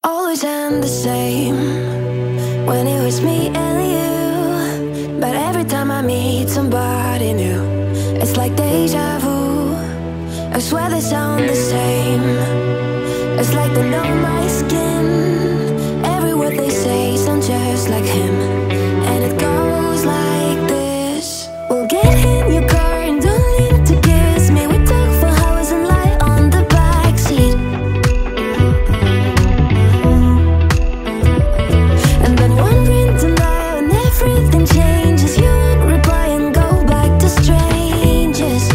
Always end the same when it was me and you. But every time I meet somebody new, it's like deja vu. I swear they sound the same. It's like they know my skin. Every word they say sounds just like him. And it goes like this. We'll get in your car and don't need to kiss me. We talk for hours and lie on the backseat. And then wondering tonight when everything changes, you won't reply and go back to strangers.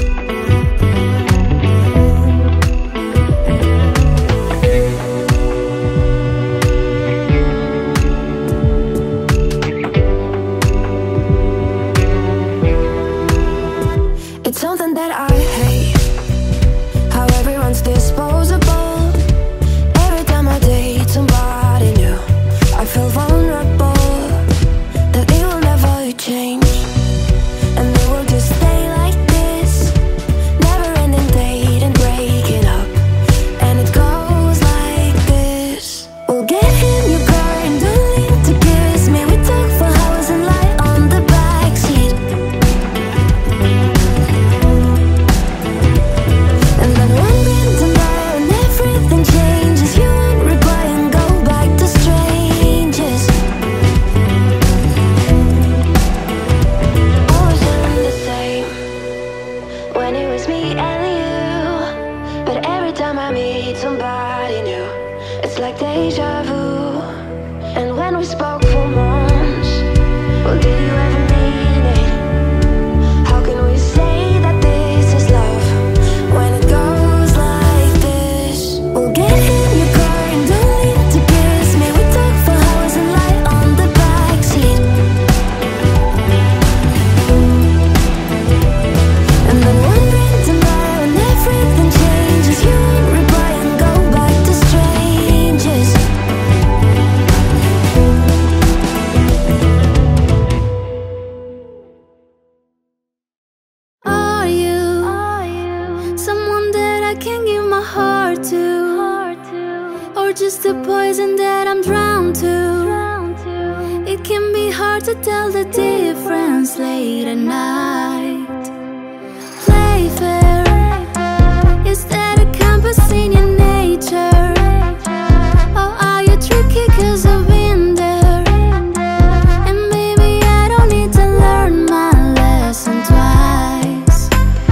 It's something that I hate, how everyone's disposable. Every time I date somebody new, I feel vulnerable, that it will never change. And they will just stay like this, never ending date and breaking up. And it goes like this. We'll get in your car and don't need to kiss me. We talk for hours and lie on the backseat. And then wondering tonight when everything changes, you won't reply and go back to strangers. Always end the same when it was me and you. But every time I meet somebody new, it's like deja vu. And when we spoke for months, well, did you ever mean it? How can we say that this is love when it goes like this? We'll get in your car and don't need to kiss me. We talk for hours and lie on the backseat. And then wondering tonight when everything changes, you won't reply and go back to strangers. Are you someone that I can give my heart to? Or just a poison that I'm drawn to? It can be hard to tell the difference late at night. Play fair, is that a compass in your nature? Or are you tricky 'cause I've been there? And maybe I don't need to learn my lesson twice.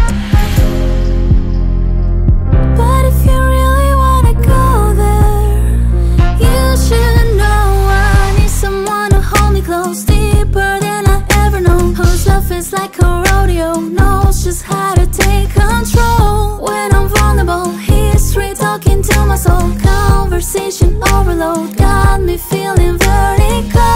But if you really wanna go there, you should know I need someone to hold me close, deeper than I ever know. Whose love is like a rodeo, knows just how to take control. When I'm vulnerable, history talking to my soul. Conversation overload got me feeling vertigo.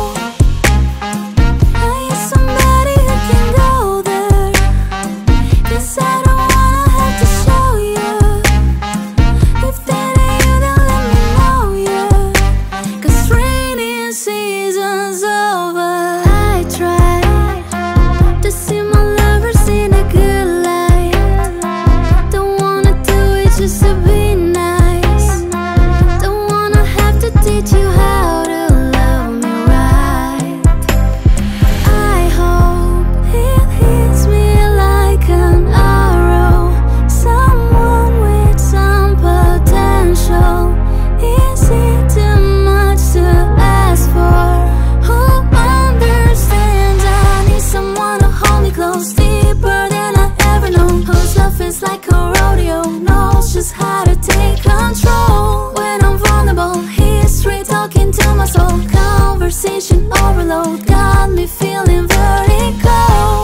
I need somebody who can go there, 'cause I don't wanna have to show you. If that ain't you, then let me know, yeah. 'Cause rainy season's over. I try to see my lovers in a good light. Don't wanna do it just to be nice. Don't wanna have to teach you how to love me right. I hope it hits me like an arrow, someone with some potential. Is it too much to ask for? Who understands? I need someone to hold me close, deeper than I ever know. Whose love is like a rodeo, knows just how to take control. When I'm vulnerable, history talking to my soul. Conversation overload got me feeling vertigo.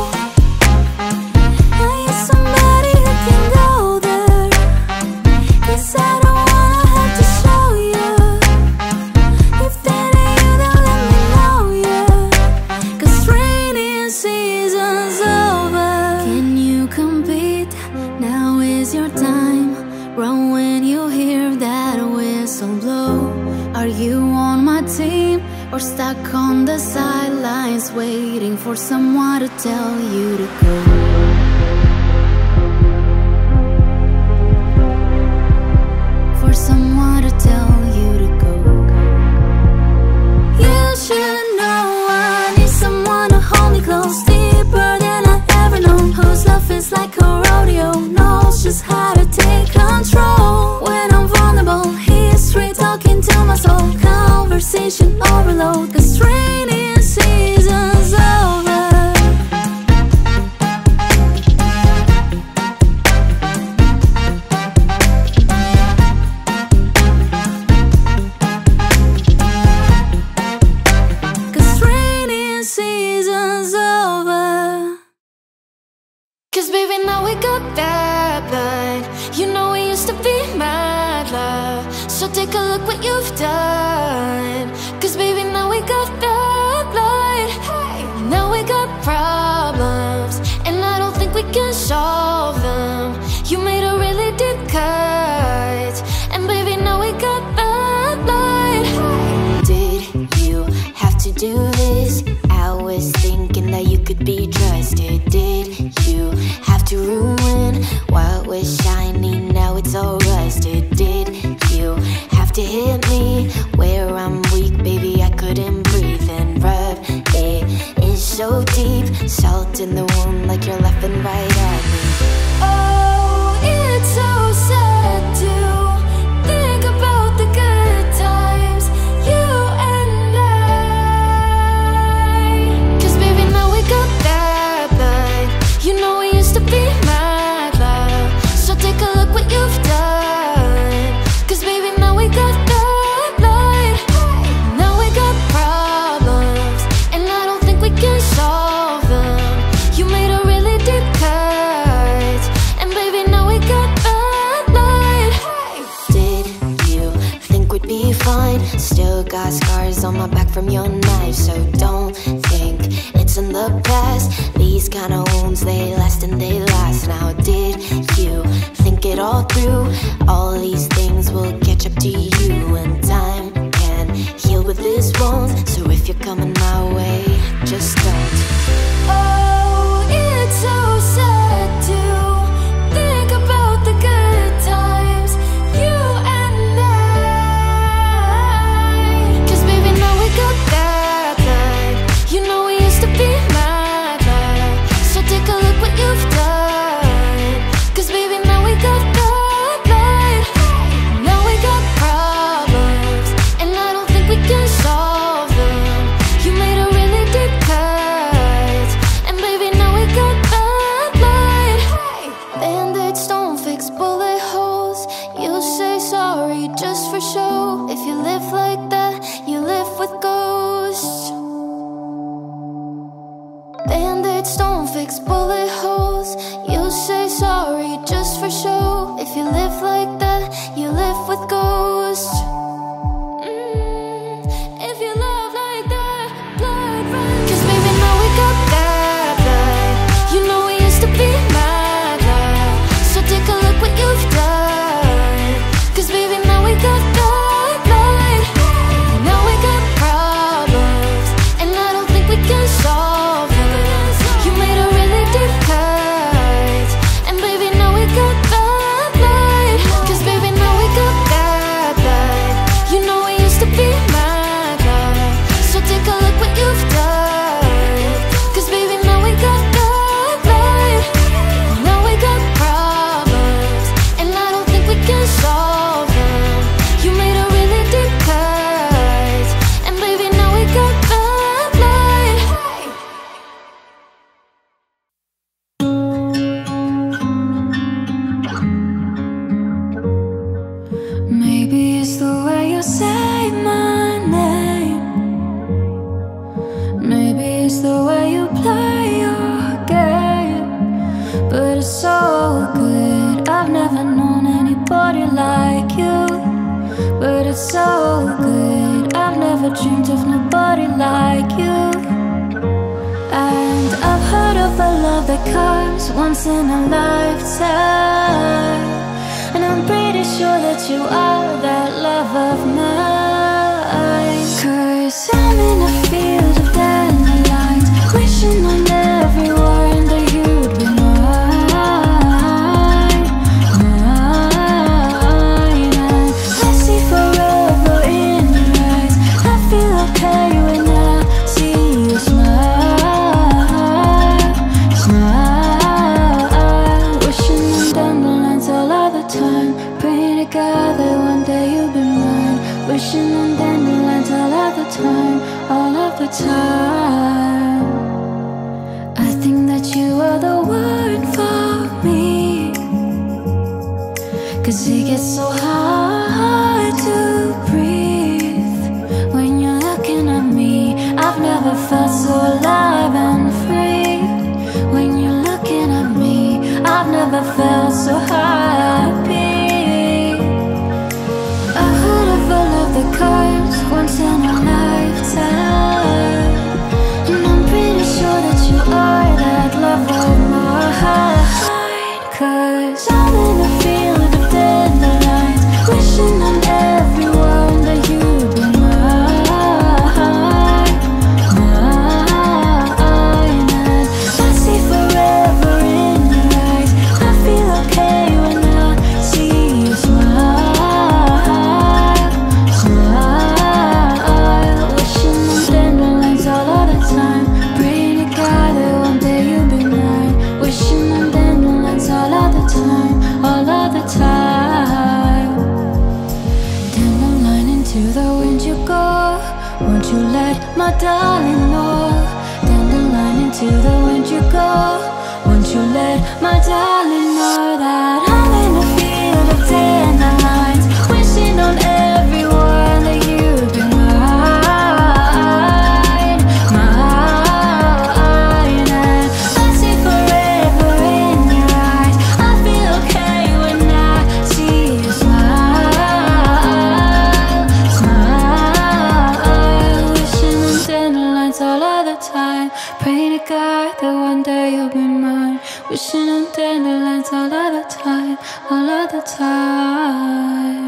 I need somebody who can go there, 'cause I don't wanna have to show you. If that ain't you, then let me know, yeah. 'Cause rainy season's over. Can you compete? Now is your time. Run when you hear that whistle blow. Are you on my team or stuck on the sidelines waiting for someone to tell you to go? For someone to tell you to go. what you've done. Cause baby, now we got the blood. Hey, now we got problems, and I don't think we can solve them. You made a really deep cut, and baby, now we got the blood. Hey. Did you have to do this? I was thinking that you could be trusted. Did you have to ruin what was shiny? Now it's all rusted. Did you have to hit me where I'm weak? Baby, I couldn't breathe and rub it in so deep. Salt in the wound like you're laughing right at me. Oh, it's so sad to think about the good times, you and I. Cause baby, now we got that blood. You know we used to be mad love. So take a look what you've done. Cause baby, now we got that blood. Now we got problems, and I don't think we can solve them. You made a really deep cut, and baby, now we got that blood. Did you think we'd be fine? Still got scars on my back from your knife, so don't think it's in the past. These kind of wounds, they last and they last. Now did you think it all through? All these things will catch up to you, and time can heal with this wound. So if you're coming my way, just don't. Oh, it's so sad to think about the good times, you and I. Cause baby, now we got that blood. You know we used to be mad love. So take a look what you've done. Cause baby, now we got that blood. Now we got problems, and I don't think we can solve them. You made a really deep cut, and baby, now we got that blood. Band-aids don't fix bullet holes. You say sorry just for show. If you live like that, you live with ghosts. Band-aids don't fix bullet holes. You say sorry just for show. If you live like that, you live with ghosts. If you love like that, blood runs. Cause baby, now we got that blood. You know we used to be mad love. So take a look what you've done. Cause baby, now we got that blood. Now we got problems, and I don't think we can solve them. You made a really deep cut, and baby, now we got that blood. Cause baby, now we got that blood. You know we used to be mad love. So take a look what you've done. Cause baby, now we got that blood. Now we got problems, and I don't think we can solve them. You made a really deep cut, and baby, now we got that blood. Maybe it's the way you say my name. Maybe it's the way you play your game. But it's so good, I've never known anybody like you. But it's so good, I've never dreamed of nobody like you. And I've heard of a love that comes once in a lifetime, and I'm pretty sure that you are that love of mine. Cause I'm in a field of dandelions, wishing on everyone that you'd be mine, mine. And I see forever in your eyes. I feel okay when I see you smile, smile. Wishing on dandelions all of the time, praying to God that one day you'll be mine. Wishing on dandelions all of the time, all of the time. I think that you are the one for me. Cause it gets so hard to breathe when you're looking at me. I've never felt so alive and free. When you're looking at me, I've never felt so happy. I heard of a love that to the wind you go. Won't you let my darling know? Dandelion into the wind you go. Won't you let my darling know that I'm in a field of dandelions, wishing on everyone that you'd be mine, mine. And I see forever in your eyes. I feel okay when I see you smile, smile. Wishing on dandelions all of the time. Pray to God that one day you'll be mine. Wishing on dandelions all of the time, all of the time.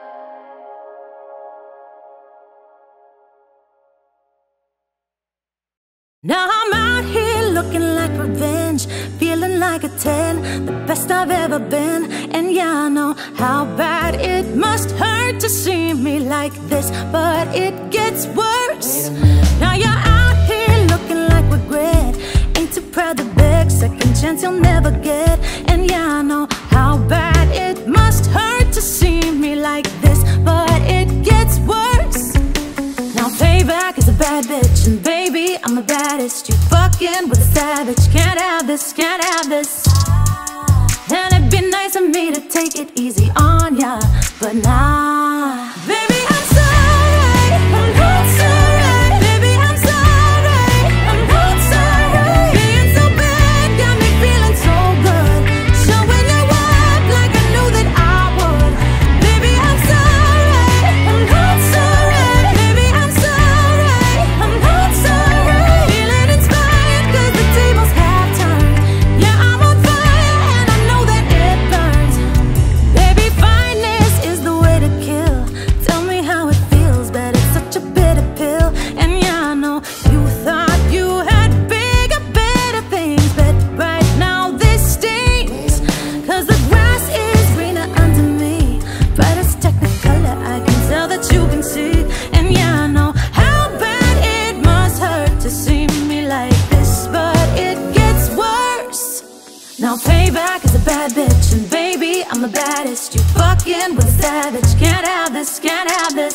Now I'm out here looking like revenge, feeling like a 10, the best I've ever been. And yeah, I know how bad it must hurt to see me like this, but it gets worse. Now you're out here looking like regret, ain't too proud to beg, second chance you'll never get. And yeah, I know how bad it must hurt to see me like this, but it gets worse. Now payback is a bad bitch, and baby, I'm the baddest. You fucking with a savage, can't have this, can't have this. And it'd be nice of me to take it easy on ya, but nah. Baby, I'm sorry, I'm not sorry. Baby, I'm sorry, I'm not sorry. Being so bad got me feeling so good, showing you up like I knew that I would. Baby, I'm sorry, I'm not sorry. Baby, I'm sorry, I'm not sorry. Feeling inspired 'cause the tables have turned. Yeah, I'm on fire and I know that it burns. Baby, fineness is the way to kill. Tell me how it feels, but it's such a bitter pill. And yeah, I know you thought you had bigger, better things, but right now this stings. 'Cause the grass is greener under me, brightest technicolor, I can tell that you can see. And yeah, I know how bad it must hurt to see me like this, but it gets worse. Now payback is a bad bitch, and baby, I'm the baddest. You fucking with a savage, can't have this, can't have this.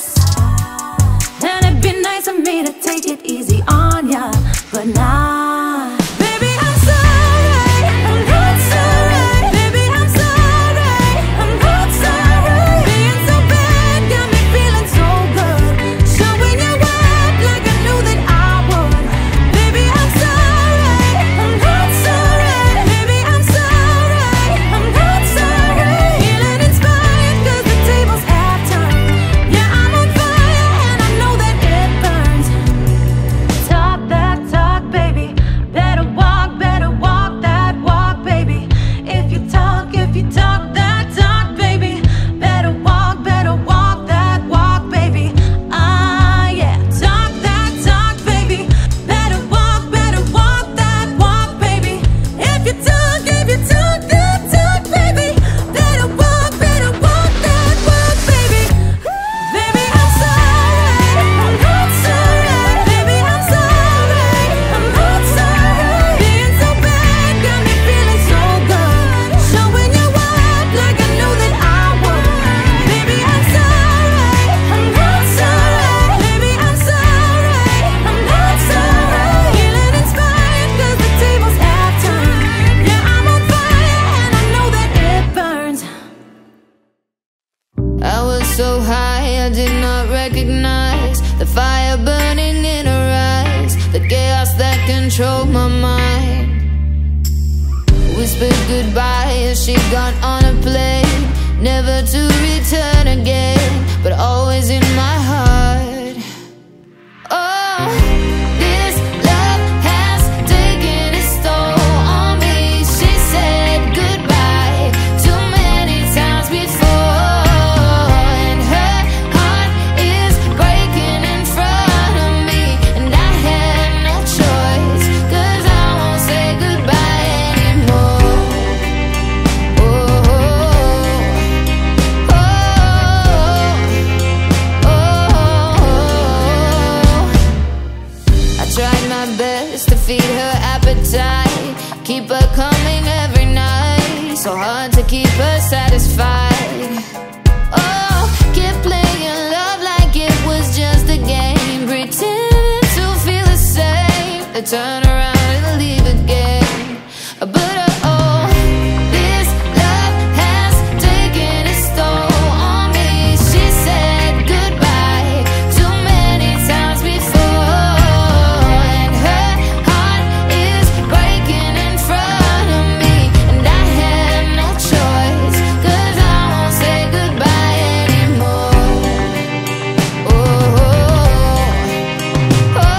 And it'd be nice of me to take it easy on ya, but nah. Baby, I'm sorry, I'm not sorry. Baby, I'm sorry, I'm not sorry. Being so bad got me feeling so good, showing you up like I knew that I would. Baby, I'm sorry, I'm not sorry. Baby, I'm sorry, I'm not sorry. Feeling inspired 'cause the tables have turned. Yeah, I'm on fire and I know that it burns. Talk that talk, baby. Better walk that walk, baby. If you talk that talk, baby. Better walk that walk, baby. Ah, yeah. Talk that talk, baby. Better walk that walk, baby. If you talk that talk, baby. Better walk that walk, baby. Baby, I'm sorry, I'm not sorry. Baby, I'm sorry, I'm not sorry. Being so bad got me feeling so good, showing you up like I knew that I would. Baby, I'm sorry, I'm not sorry. Baby, I'm sorry, I'm not sorry. Feeling inspired 'cause the tables have turned. Yeah, I'm on fire and I know that it burns. I was so high, I did not recognize the fire burning in her eyes, the chaos that controlled my mind. Whispered goodbye as she got on a plane, never to return again, but always in my heart. Oh, this love has taken its toll on me. She said goodbye too many times before, and her heart is breaking in front of me, and I had no choice, 'cause I won't say goodbye anymore. Oh, oh, oh, oh, oh. turn around and leave again. But oh, this love has taken its toll on me. She said goodbye too many times before, and her heart is breaking in front of me, and I had no choice, 'cause I won't say goodbye anymore. Oh, oh, oh,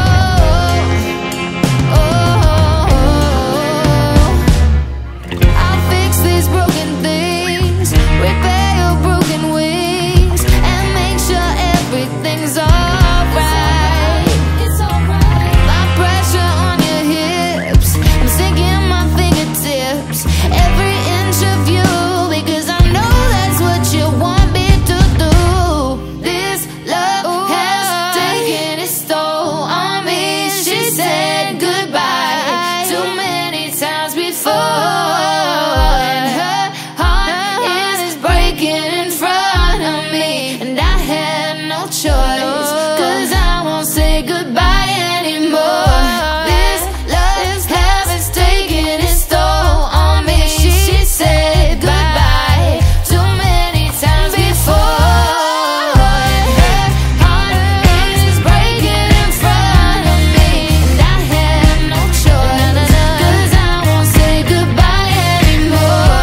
I'll fix these broken things, repair your broken wings, and make sure everything's alright. My pressure on your hips, I'm sinking my fingertips, every inch of you, because I know that's what you want me to do. This love has taken its toll on me. She said goodbye too many times before, and her heart is breaking in front of me, and I had no choice, 'cause I won't say goodbye anymore. This love has taken its toll on me. She said goodbye too many times before, and her heart is breaking in front of me, and I had no choice, 'cause I won't say goodbye anymore.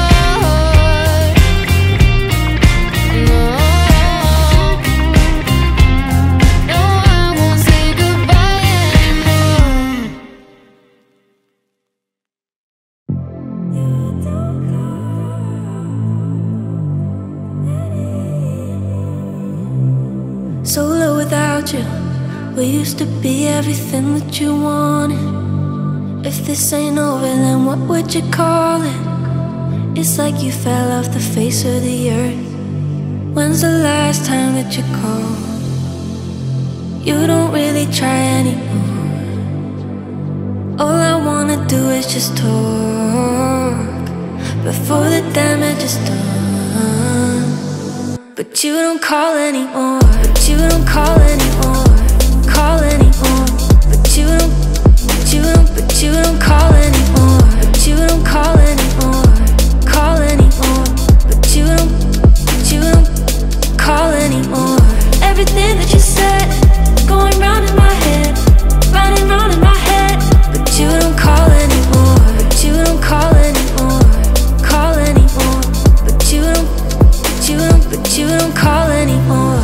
No, no, I won't say goodbye anymore. Solo without you, we used to be everything that you wanted. If this ain't over, then what would you call it? It's like you fell off the face of the earth. When's the last time that you called? You don't really try anymore. All I wanna do is just talk before the damage is done. But you don't call anymore. But you don't call anymore. Call anymore. But you don't. But you don't. But you don't call anymore. But you don't call anymore. Call anymore. But you don't. But you don't call anymore. Everything that you said going round in my head, round in my head. But you don't call anymore. But you don't call anymore. Call anymore. But you don't. But you don't call anymore.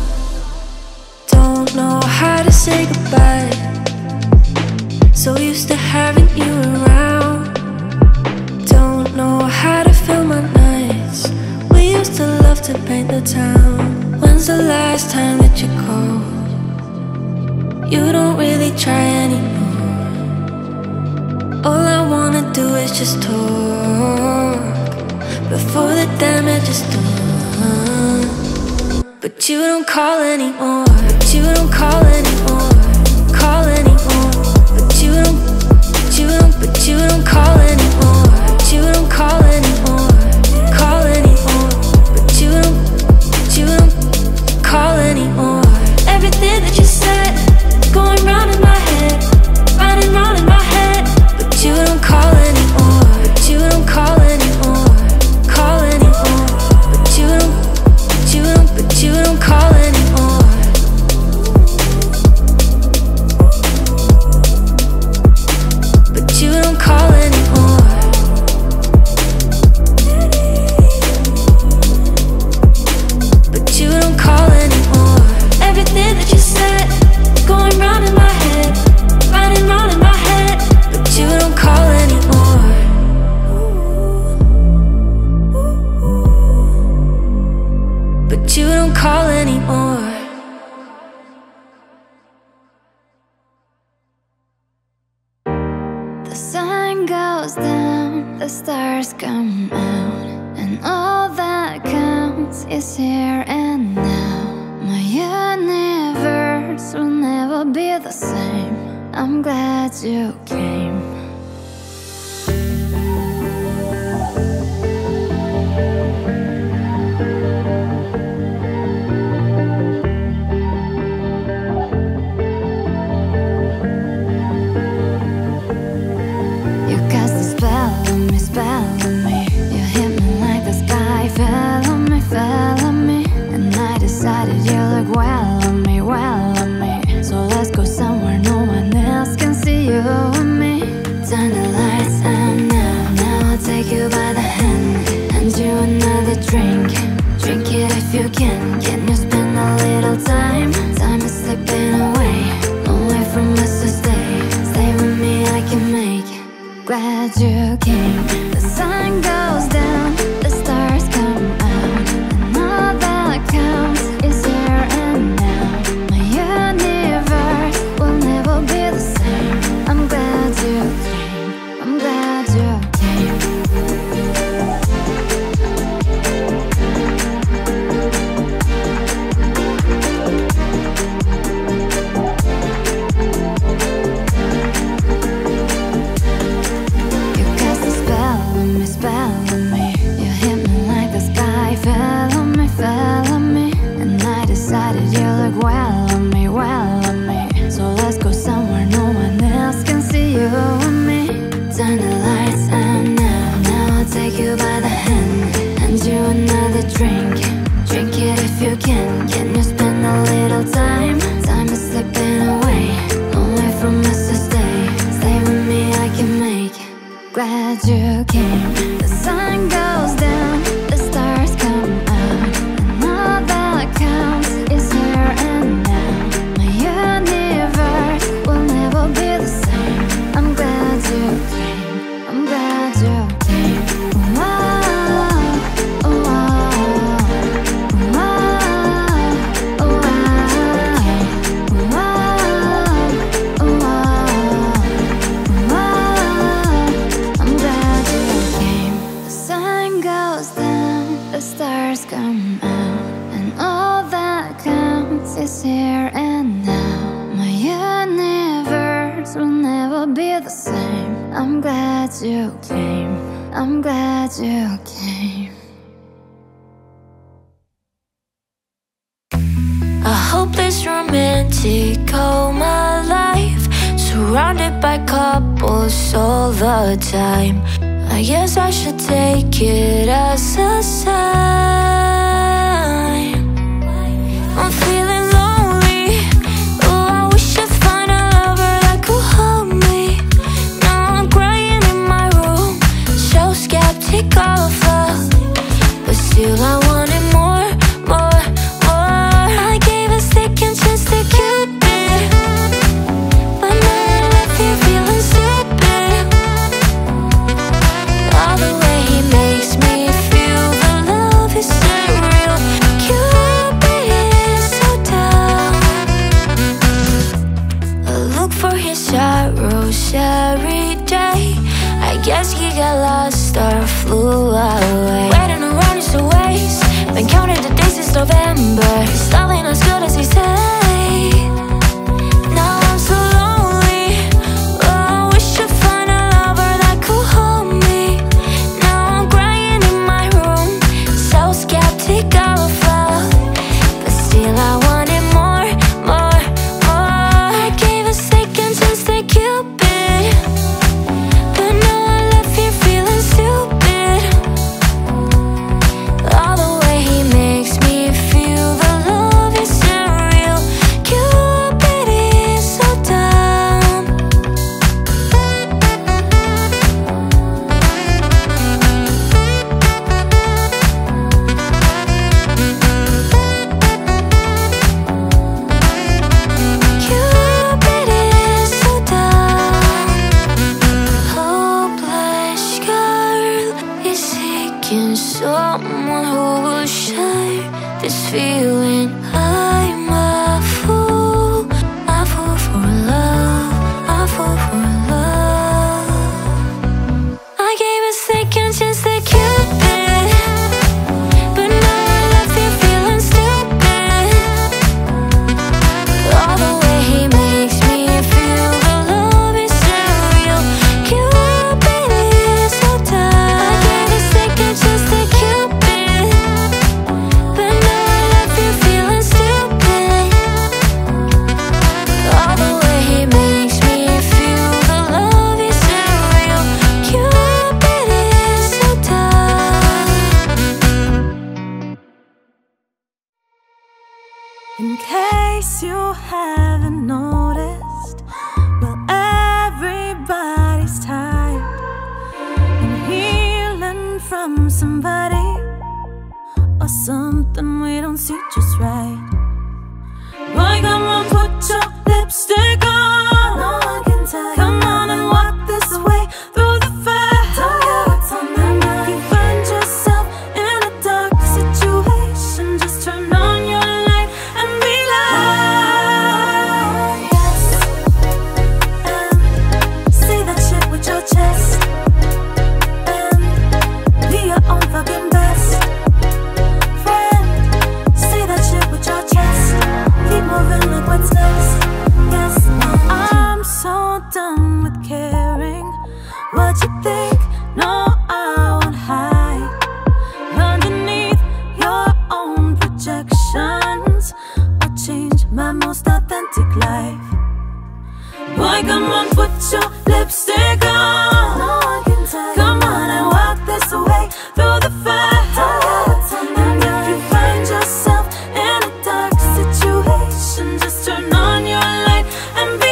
Don't know how to say goodbye. So used to having you around. Don't know how to fill my nights. We used to love to paint the town. When's the last time that you called? You don't really try anymore. All I wanna do is just talk before the damage is done. But you don't call anymore. But you don't call anymore. Call anymore. But you don't. But you don't. But you don't call anymore. But you don't call anymore. Call anymore. But you don't. But you don't call anymore. Everything that you said going round in my head, round in my head. But you don't call anymore. But you don't call anymore. Call anymore. But you don't. But you don't call anymore. But you don't call anymore. But you don't call anymore. Everything that you said going round in my head, round in my head. But you don't call anymore. But you don't call anymore. The sun goes down, the stars come out, and all that counts is here and now. My universe will never be the same. I'm glad you came. you look well on me, well on me. So let's go somewhere no one else can see you and me. Turn the lights on now I'll take you by the hand, hand you another drink. Drink it if you can. Can you spend a little time? Time is slipping away. Don't wait for us to stay. Stay with me, I can make. Glad you came. The sun goes down, the stars come out, and all that counts is here and now. My universe will never be the same. I'm glad you came. I'm glad you came. Is here and now. My universe will never be the same. I'm glad you came. I'm glad you came. A hopeless romantic all my life, surrounded by couples all the time. I guess I should take it as a sign. I'm feeling lonely. Oh, I wish I'd find a lover that could hold me. Now I'm crying in my room, so skeptical of love, but still I wanted more, more, more. I gave a second chance to Cupid, but now I left here feeling stupid. All the way he makes me feel the love is surreal. Cupid is so dumb. I look for his arrows every day. I guess he got lost or flew away. Waiting around is a waste. Been counting the days since November. He's nothing as good as he said. Now I'm so lonely. Oh, I wish I'd find a lover that could hold me. Now I'm crying in my room, so skeptical of love, but still I wanted more, more, more. I gave a second chance to Cupid, but now I left here feeling stupid. All the way he makes me feel the love is surreal. Cupid is so dumb. Cupid is so dumb. Hopeless girl is seeking someone who will share this feeling. I'm a fool for love, a fool for love. I gave a second chance to Cupid, but now I left here feeling stupid. All the way he makes me feel the love is surreal. Cupid is so dumb. I gave a second chance to Cupid, but now I left here feeling stupid. All the way he makes me feel the love is surreal. Cupid is so dumb. In case you haven't noticed, well, everybody's tired and healing from somebody or something we don't see just right. Boy, come on, put your lipstick on. No one can tell. Come on and walk this way through the fire. Tell you what's on my mind. If you find yourself in a dark situation, just turn on your light and be light. my most authentic life. Boy, come on, put your lipstick on. No one can tell. Come on and walk this way through the fire. And if you find yourself in a dark situation, just turn on your light and be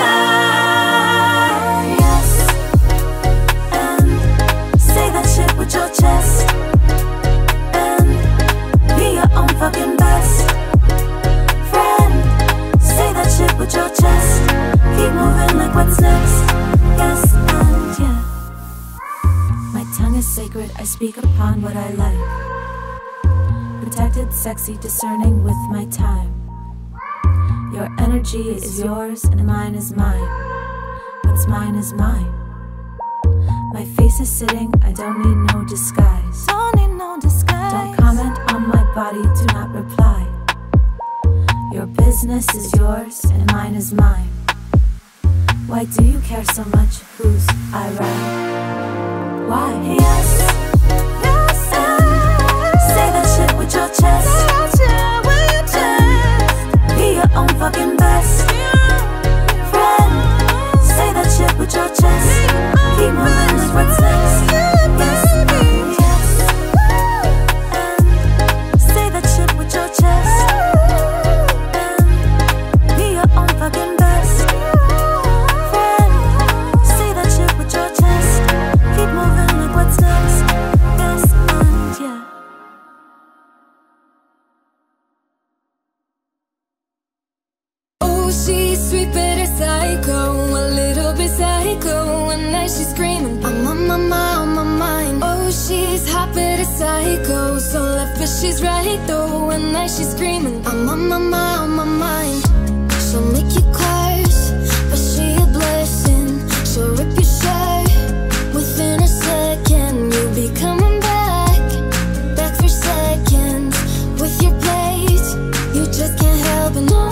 like, yes. And say that shit with your chest. And be your own fucking best friend. Say that shit with your chest. Keep moving like what's next. Yes, and yeah. My tongue is sacred, I speak upon what I like. Protected, sexy, discerning with my time. Your energy is yours and mine is mine. What's mine is mine. My face is sitting, I don't need no disguise. Don't need no disguise. Don't comment on my body, do not reply. Your business is yours and mine is mine. Why do you care so much who's I ride? Why? Yes, yes, say that shit with your chest. Be your own fucking best friend. Say that shit with your chest. Keep moving like what's next. Yes, yes, and say that shit with your chest. And be your own fucking best friend. Say that shit with your chest. Keep moving like what's next. Yes, and yeah. Oh, she's sweet but a psycho, a little bit psycho. And then she's screaming, I'm on my mind, on my mind. Oh, she's hot but a psycho, so left but she's right though. And then she's screaming, I'm on my mind, on my mind. She'll make you curse, but she a blessing. She'll rip your shirt within a second. You'll be coming back for seconds with your plate. You just can't help it, no.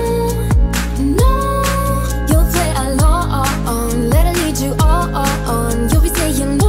No, you'll play along, let her lead you on. You'll be saying no,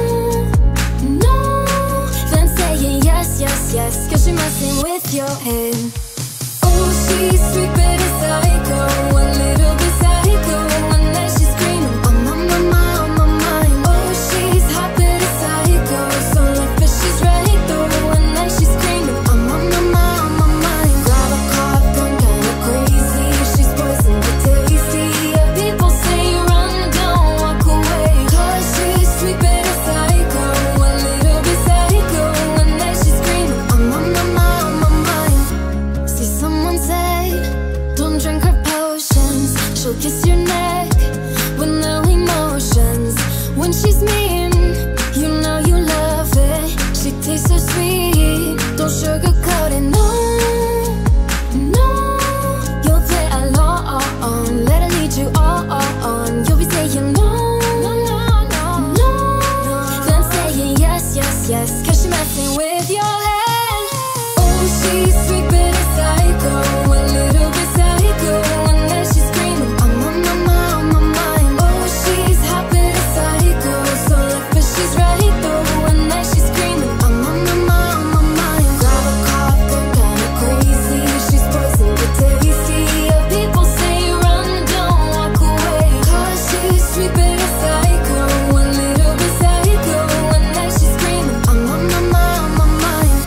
no, then saying yes, yes, yes, cause you're messing with your head. Oh, she's sweet but a psycho, a little bit psycho. And then she's screaming, I'm on my mind, on my mind. Oh, she's hot but a psycho, so left but she's right though. And then she's screaming, I'm on my mind, on my mind. Grab a cop, gone kinda crazy. She's poison but tasty. Yeah, people say run, don't walk away. Cause she's sweet but a psycho, a little bit psycho. And then she's screaming, I'm on my mind, on my mind. See, someone said, don't drink her potions. She'll kiss your neck with no emotions. When she's mean, you know you love it. She tastes so sweet, don't sugarcoat it, no, no. You'll play along, let her lead you on. You'll be saying no, no, no, no, no, then saying yes, yes, yes, cause she's messing with your head. Oh, she's sweet but a psycho, a little bit psycho. And then she's screaming, I'm on my mind, on my mind. Oh, she's hot but a psycho, so left but she's right though. And then she's screaming, I'm on my mind, on my mind. Grab a cop, gone kinda crazy. She's poison but tasty. Yeah, people say run, don't walk away. Cause she's sweet but a psycho, a little bit psycho. And then she's screaming, I'm on my mind, on my mind.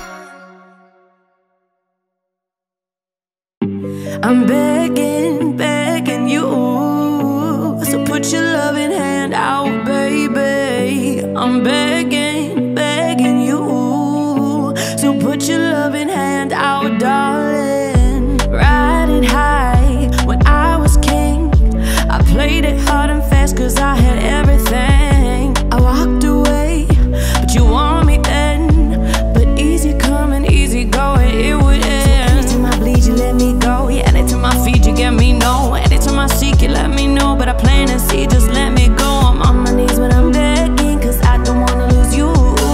I'm begging, begging you, so put your loving hand out, baby. I'm begging, begging you, so put your loving hand out, darling. Riding high when I was king, I played it hard and fast cause I had everything. I walked away, but you want me then. But easy coming, easy going, it would end. Anytime I bleed, you let me go. Yeah, anytime I feed, you get me no. Anytime I seek, you let me know. But I plant and see, just let me go. I'm on my knees when I'm begging, cause I don't wanna lose you.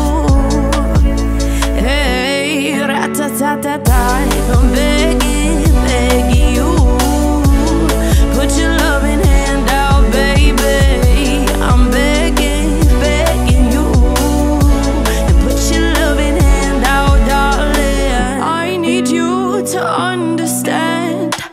Hey, ra-ta-ta-ta-ta, I'm begging, begging you. Put your loving hand out, baby. I'm begging, begging you. And put your loving hand out, darling. I need you to understand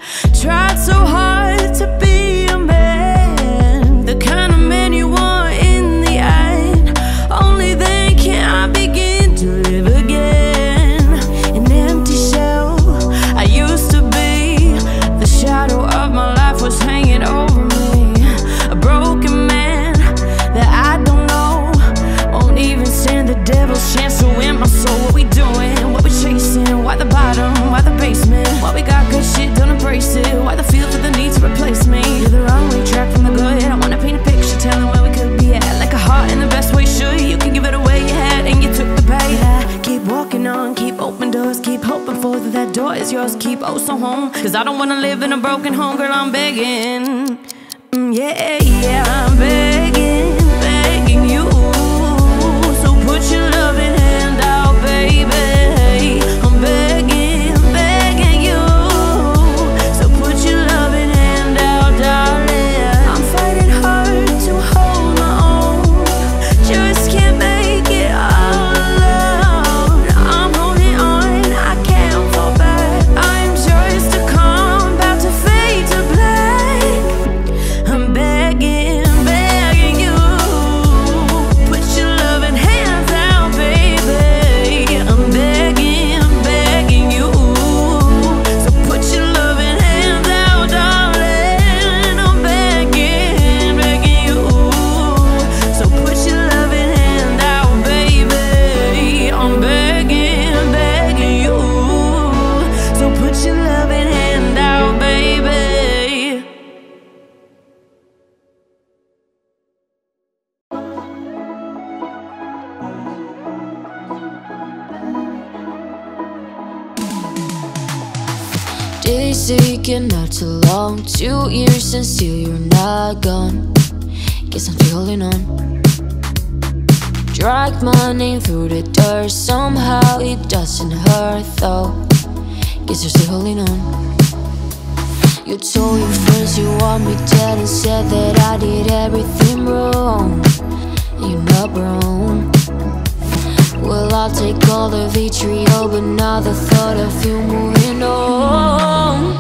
closer home. Cause I don't wanna live in a broken home, girl, I'm begging. Yeah, yeah, I'm begging, begging you. So put your loving hand out, baby. I'm begging, begging you. So put your loving hand out, darling. I'm fighting hard to hold my own. Just can't make it all alone. I'm holding on, I can't fall back. I'm just a calm, about to fade to black. I'm begging, begging you. Put your loving hands out, baby. I'm begging, begging you. So put your loving hands out, darling. I'm begging, begging you. So put your loving hand out, baby. I'm begging, begging you. So put your loving hand out, baby. Days taking not too long, 2 years and still you're not gone. Guess I'm still holding on. Drag my name through the dirt, somehow it doesn't hurt though. Guess you're still holding on. You told your friends you want me dead and said that I did everything wrong. You're not wrong. Well, I'll take all the vitriol, but now the thought of you moving on.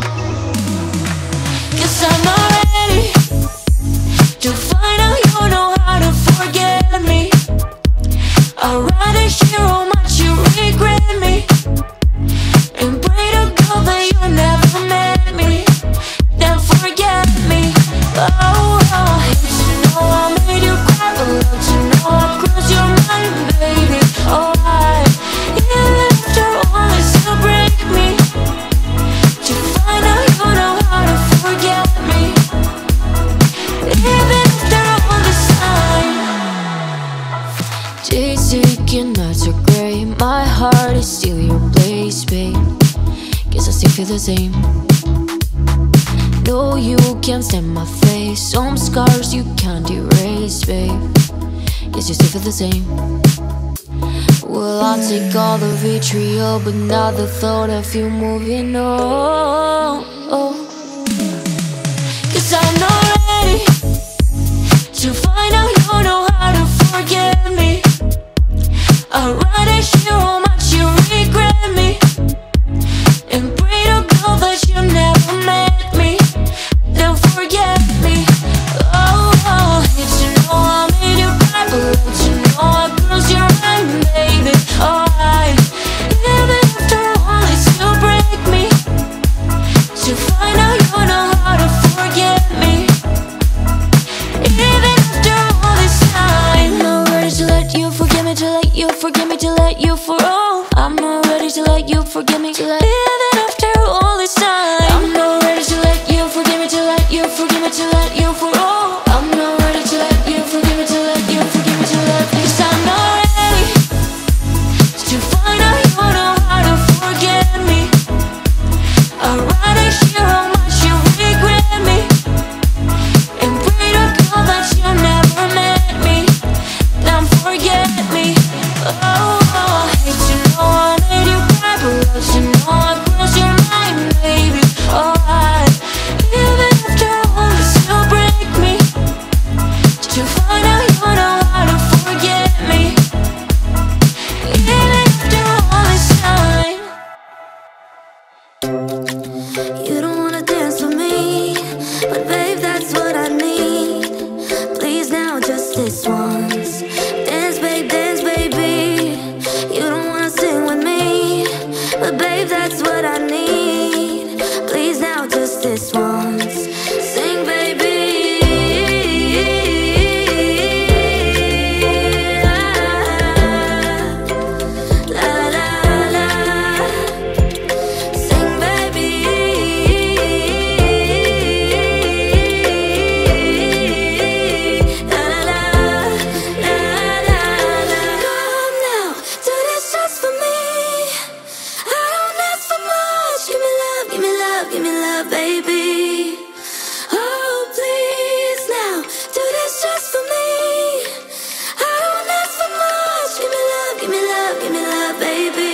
Cause I'm not ready to find out you know how to forget me. I'd rather hear how much you regret me and pray to God that you never met me, then forget me. Oh, I hate to know I made you cry, but love to know I crossed your mind, baby. Oh, even after all this still break me to find out you know how to forget me. Even after all this time, days taking not so great. My heart is still your place, babe. Guess I still feel the same. No, you can't stand my face. Some scars you can't erase, babe. Guess you still feel the same. Well, I'll take all the vitriol, but now the thought of you moving on. Cause I'm not ready to find out you know how to forget me. I'd rather hear how much you regret me and pray to God that you never met me, then forget me. Oh, I hate to know I made you cry, but love to know I crossed your mind, baby. Oh, even after all it still break me to find out you know how to forget me. Even after all this time, I'm not ready to let you forget me, to let you forget me, to let you for all. I'm not ready to let you forget me, to let even after all this time. I'm not ready to let you forget me, to let you forget me, to let you for all. I'm not ready to let you forget me, to let you forget me, to let you. Cause I'm not ready to find out you know how to forget me. I'd rather hear how much you regret me and pray to God that you never met me, then forget me. Oh, I hate to know I made you cry, but love to know I crossed your mind, baby. Oh, even after all this still break me to find out you know how to forget me. Even after all this time, you don't wanna dance. give me love, baby. Oh, please now, do this just for me. I don't ask for much. Give me love, give me love, give me love, baby.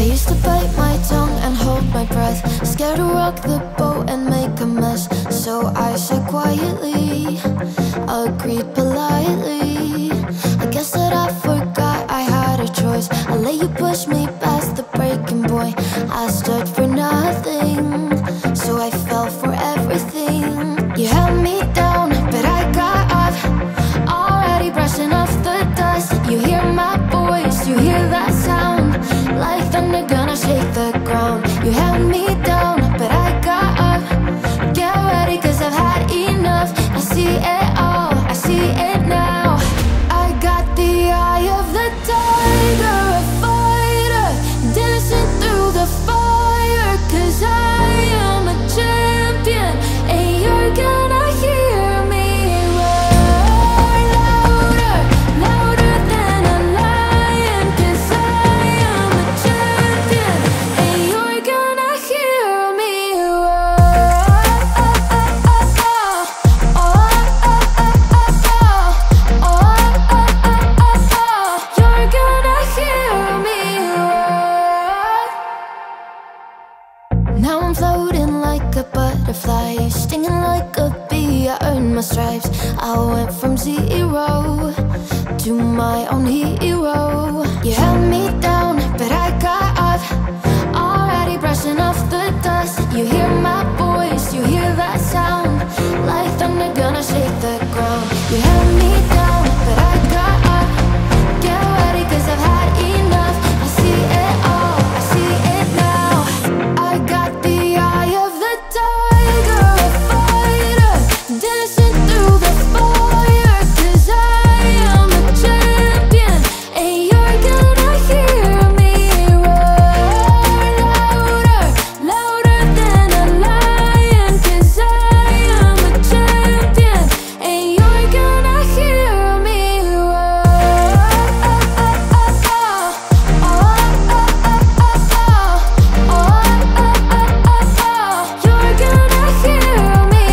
I used to bite my tongue and hold my breath, scared to rock the boat and make a mess. So I said quietly, agreed politely. I guess that I forgot I had a choice. I let you push me past the breaking point. I stood for nothing, so I fell for everything. You held me down, but I got up, already brushing off the dust. You hear my voice, you hear that sound, like thunder gonna shake the ground. You held me down, but I got up. Get ready, cause I've had enough. I see it all, I see it now. I got the eye of the tiger, a fighter, dancing through the fire. Cause I am a champion, and you're gonna hear me roar louder, louder than a lion. Cause I am a champion, and you're gonna hear me roar. You're gonna hear me roar. Now I'm floating like a butterfly, stinging like a bee. I earned my stripes. I went from zero to my own hero. You held me down, but I got up, already brushing off the dust. You hear my voice, you hear that sound, like thunder gonna shake the ground. You held me down, but I got up. Get ready, cause I've had enough. I see it all, I see it now. I got the eye of the tiger, a fighter, dancing through the fire. Cause I am a champion, and you're gonna hear me roar louder, louder than a lion. Cause I am a champion, and you're gonna hear me roar. You're gonna hear me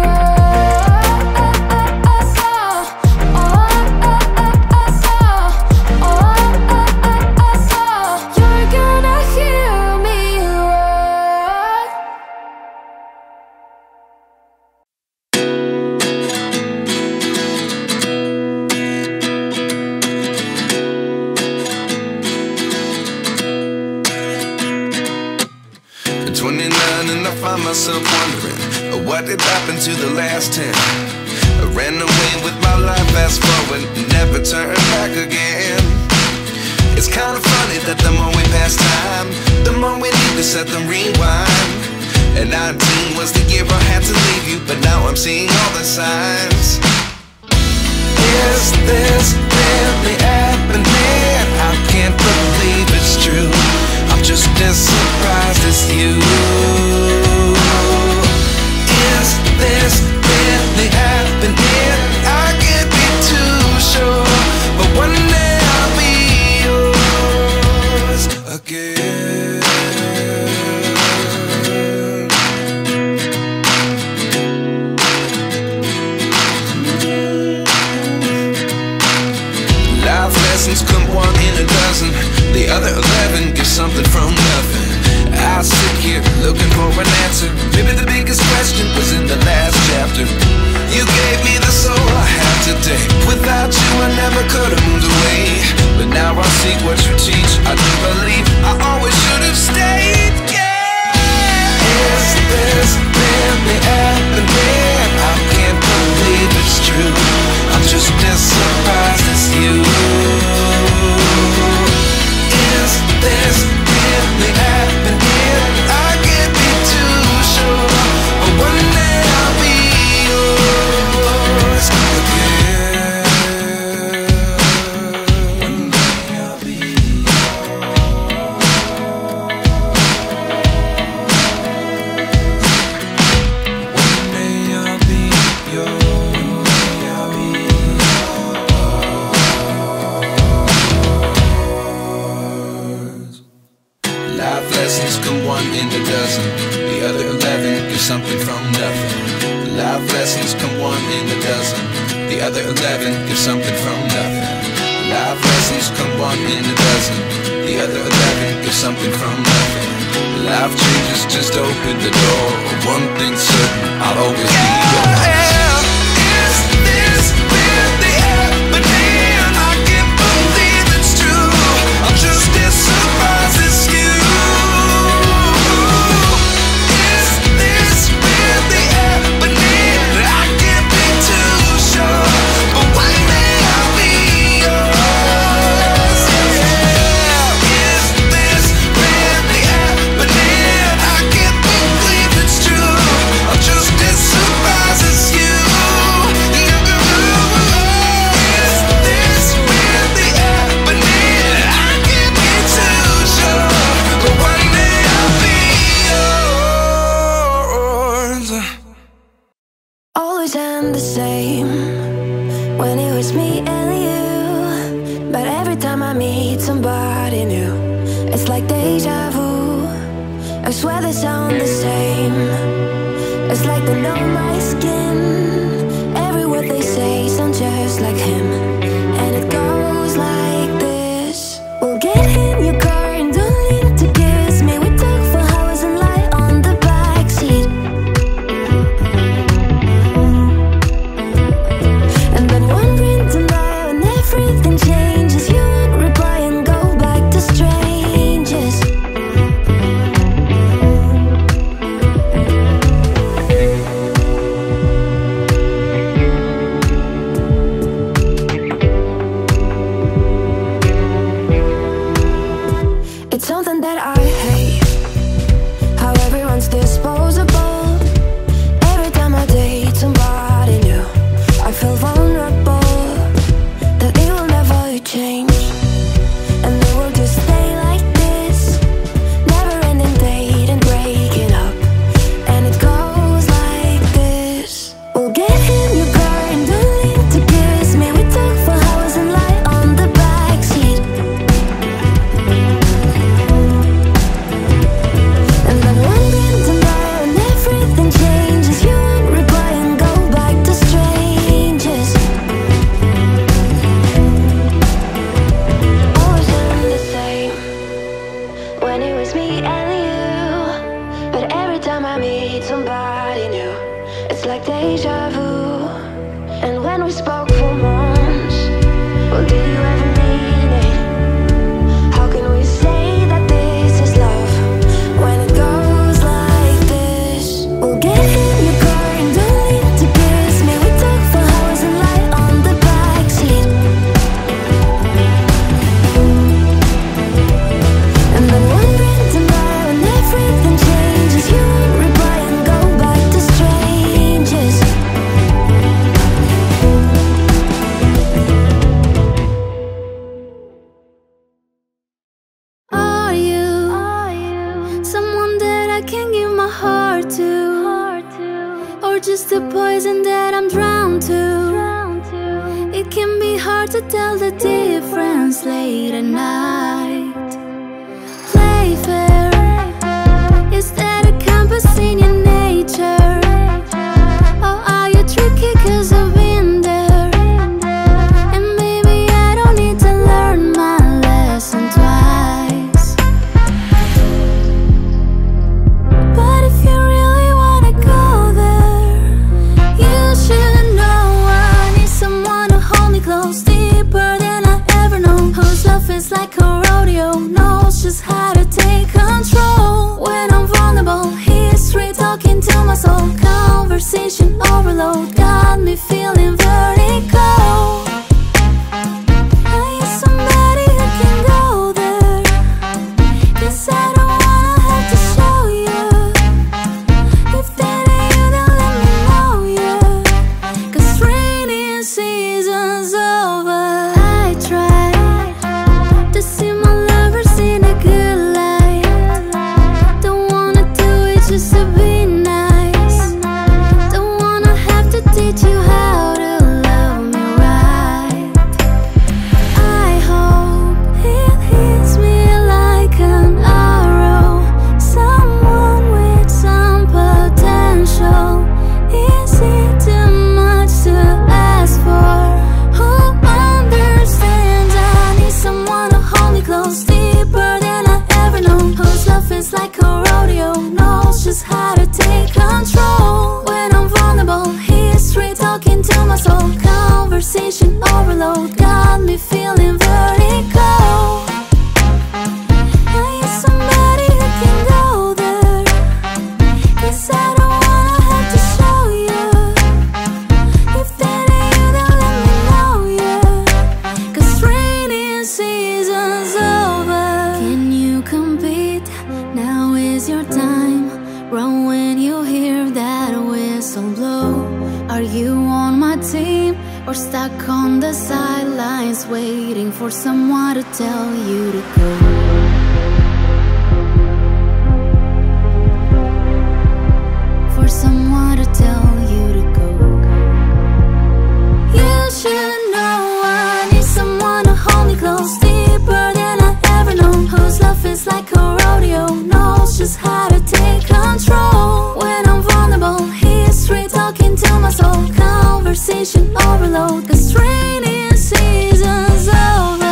You're gonna hear me roar. At 29 and I find myself wondering what did happen to the last 10. I ran away with my life, fast forward, never turn back again. It's kind of funny that the more we pass time, the more we need to set the rewind. And 19 was the year I had to leave you, but now I'm seeing all the signs. Is this really happening? I can't believe it's true. I'm just as surprised as you. Is this really happening? I can't be too sure, but one day I'll be yours again. Life lessons come one in a dozen, the other 11 give something from nothing. I sit here looking for an answer. Maybe the biggest question was in the last chapter. You gave me the soul I have today. Without you I never could have moved away, but now I see what you teach. I do believe I always should have stayed. Yeah. Is this really happening? I can't believe it's true. I'm just as surprised as you. Is this really happening? I can't be too sure, but one day I'll be yours again. One day I'll be One day I'll be yours. Life lessons come one in a dozen, the other 11 give something from nothing. Life lessons come one in a dozen, the other 11 give something from nothing. Life lessons come one in a dozen, the other 11 started something from nothing. Life changes just open the door. One thing's certain, I'll always be yours. Is this really happening? I can't believe it's true. I'm just as surprised as you. Is this really happening? I can't be too sure, but one day I'll be yours. Is this really happening? I can't believe it's true. I'm just as surprised as you. Is this really happening? I can't be too sure, but one day I'll be yours. Always end the same when it was me and you. But every time I meet somebody new, it's like deja vu. I swear they sound the same. It's like they know my skin. Every word they say sounds just like him. And it goes like this. We'll get in your car and don't need to kiss me. We talk for hours and lie on the backseat. And then wondering tonight when everything changes, you won't reply and go back to strangers. It's something that I hate, how everyone's disposable. Every time I date somebody new, I feel vulnerable, that it will never change. And they will just stay like this, never ending date and breaking up. And it goes like this. We'll get in your car and don't need to kiss me. We talk for hours and lie on the backseat. And then wondering tonight when everything changes, you won't reply and go back to strangers. Always end the same when it was me and you. But every time I meet somebody new, it's like deja vu. And when we spoke for months, well, did you ever mean it? How can we say that this is love when it goes like this? We'll get in your car and don't need to kiss me. We talk for hours and lie on the backseat. And then wondering tonight when everything changes, you won't reply and go back to strangers. Are you someone that I can give my heart to? Or just a poison that I'm drawn to? It can be hard to tell the difference late at night. Play fair, is that a compass in your nature? Or are you tricky 'cause I've been there? And maybe I don't need to learn my lesson twice. But if you really wanna go there, you should know I need someone to hold me close, deeper than I ever know. Whose love is like a rodeo, knows just how to take control. When I'm vulnerable, history talking to my soul. Conversation overload got me feeling vertigo. I need somebody who can go there, 'cause I don't wanna have to show you. If that ain't you, then let me know you. 'Cause rainy season's over. I try to see my lovers in a good light. Don't wanna do it just to be nice. Don't wanna have to teach you how to love me right. I hope it hits me like an arrow. is your time. Run when you hear that whistle blow. Are you on my team or stuck on the sidelines, waiting for someone to tell you to go? For someone to tell you to go. You should know I need someone to hold me close, deeper than I ever known, whose love is like a rodeo, knows just how to take control. When I'm vulnerable, history talking to my soul, conversation overload, 'cause training season's over.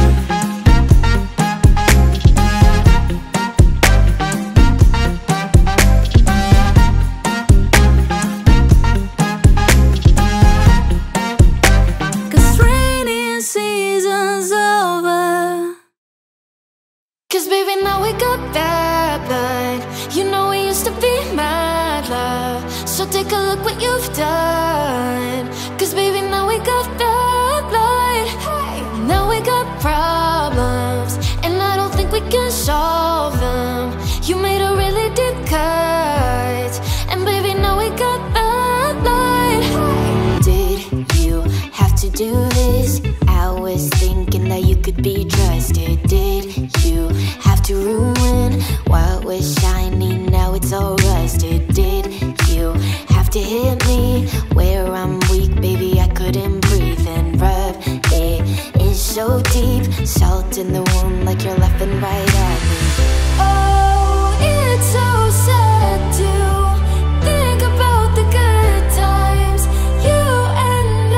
Season's over. 'Cause baby, now we got bad blood. You know we used to be mad love. So take a look what you've done. 'Cause baby, now we got bad blood. Hey, now we got problems, and I don't think we can solve them. You made a really deep cut, and baby, now we got bad blood. Hey. Did you have to do this? I was thinking that you could be trusted. Did you have to ruin what was shiny? Now it's all rusted. Did you have to hit me where I'm weak? Baby, I couldn't breathe and rub it. It's so deep, salt in the wound, like you're laughing right at me. Oh, it's so sad to think about the good times, you and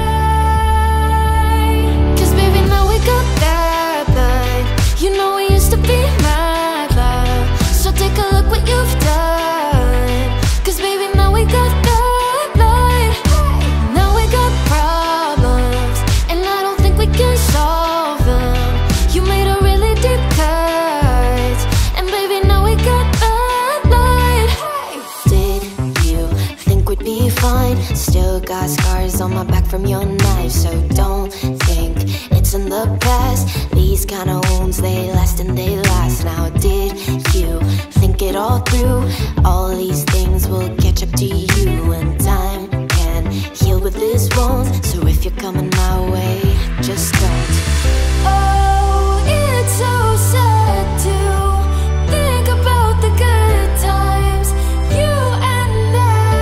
I. 'Cause baby, now we got bad blood. You know we used to be mad love. So take a look what you've done. 'Cause baby, now we got bad blood. Now we got problems, and I don't think we can solve them. You made a really deep cut, and baby, now we got bad blood. Did you think we'd be fine? Still got scars on my back from your knife, so don't think it's in the past. These kind of wounds, they last and they last. Now did you think it all through? All these things will catch up to you, and time can heal with this wound. So if you're coming my way, just don't. Oh, it's so sad to think about the good times, you and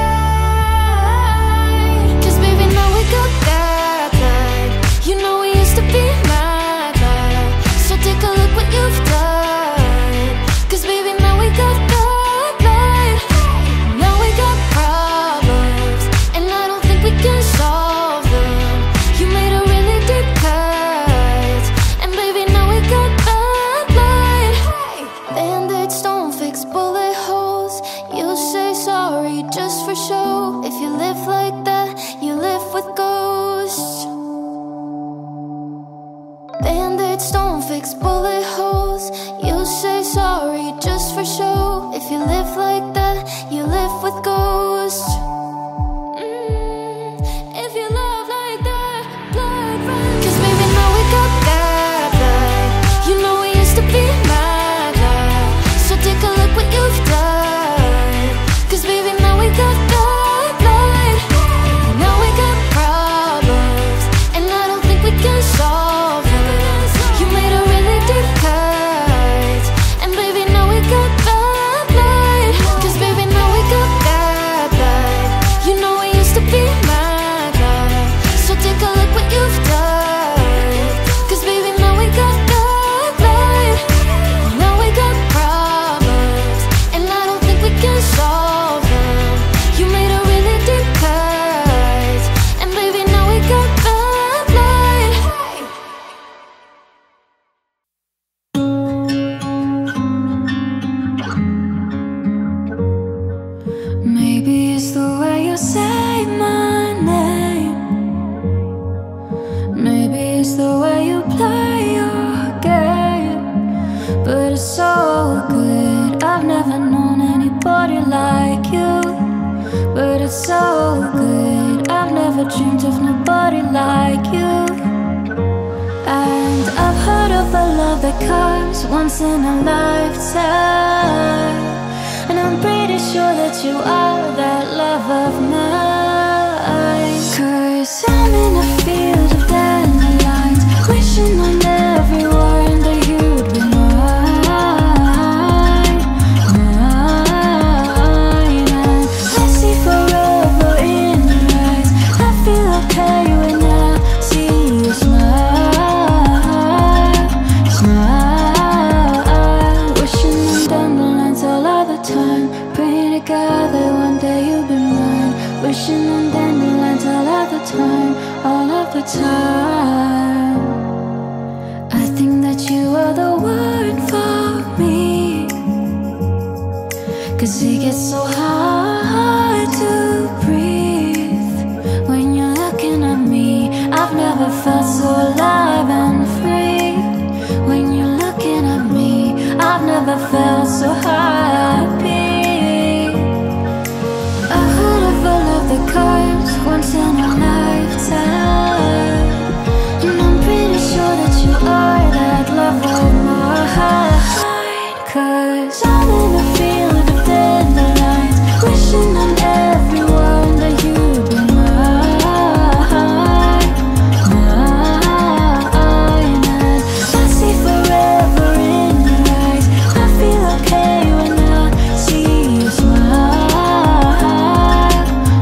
I. 'Cause baby, now we got bad blood. You know we used to be mad love. So take a look what you've done. 'Cause baby, now we got bad blood. Now we got problems, and I don't think we can solve them. You made a really deep cut, and baby, now we got bad blood. Band-aids don't fix bullet holes. You say sorry just for show. If you live like that, you live with ghosts. Band-aids don't fix bullet holes. You say sorry just for show. If you live like that, you live with ghosts. If you love like that, blood runs. 'Cause baby, now we got bad blood. You know we used to be mad love. So take a look what you've done. 'Cause baby, now we got bad blood. Now we got problems, and I don't think we can solve them. You made a really deep cut, and baby, now we got bad blood. 'Cause baby, now we got bad blood. You know we used to be mad love. So take a look what you've done. 'Cause baby, now we got bad blood. Now we got problems, and I don't think we can solve them. You made a really deep cut, and baby, now we got bad blood. Maybe it's the way you say my name. Maybe it's the way you play your game. But it's so good, I've never known anybody like you. But it's so good, I've never dreamed of nobody like you. And I've heard of a love that comes once in a lifetime. sure that you are that love of mine. 'Cause I'm in a field of dandelions, wishing on everyone that you'd be mine, mine. And I see forever in your eyes. I feel okay when I see you smile, smile. Wishing on dandelions all of the time, praying to God that one day you'll be mine. Wishing on dandelions all of the time, all of the time. I think that you are the one for me, 'cause it gets so hard to breathe when you're looking at me. I've never felt so alive and free when you're looking at me. I've never felt so happy. I heard of all of the cards once in a lifetime, and I'm pretty sure that you are that love of my heart. 'Cause I'm in a field of dandelions, wishing on everyone that you'd be mine, mine. And I see forever in your eyes. I feel okay when I see you smile,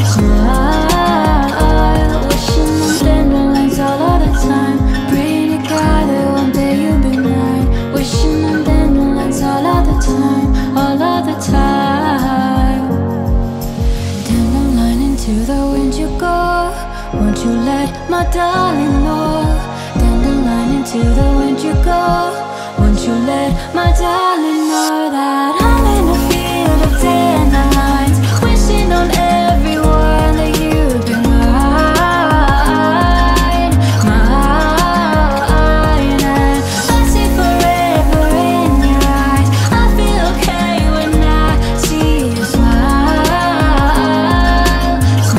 smile. Wishing on dandelions all of the time, praying to God that one day you'll be mine. Wishing on dandelions all of the time, all of the time. Dandelion, into the wind you go, won't you let my darling know? Dandelion, into the wind you go, won't you let my darling know that I'm in a field of dandelions, wishing on everyone that you'd be mine, mine. And I see forever in your eyes. I feel okay when I see you smile,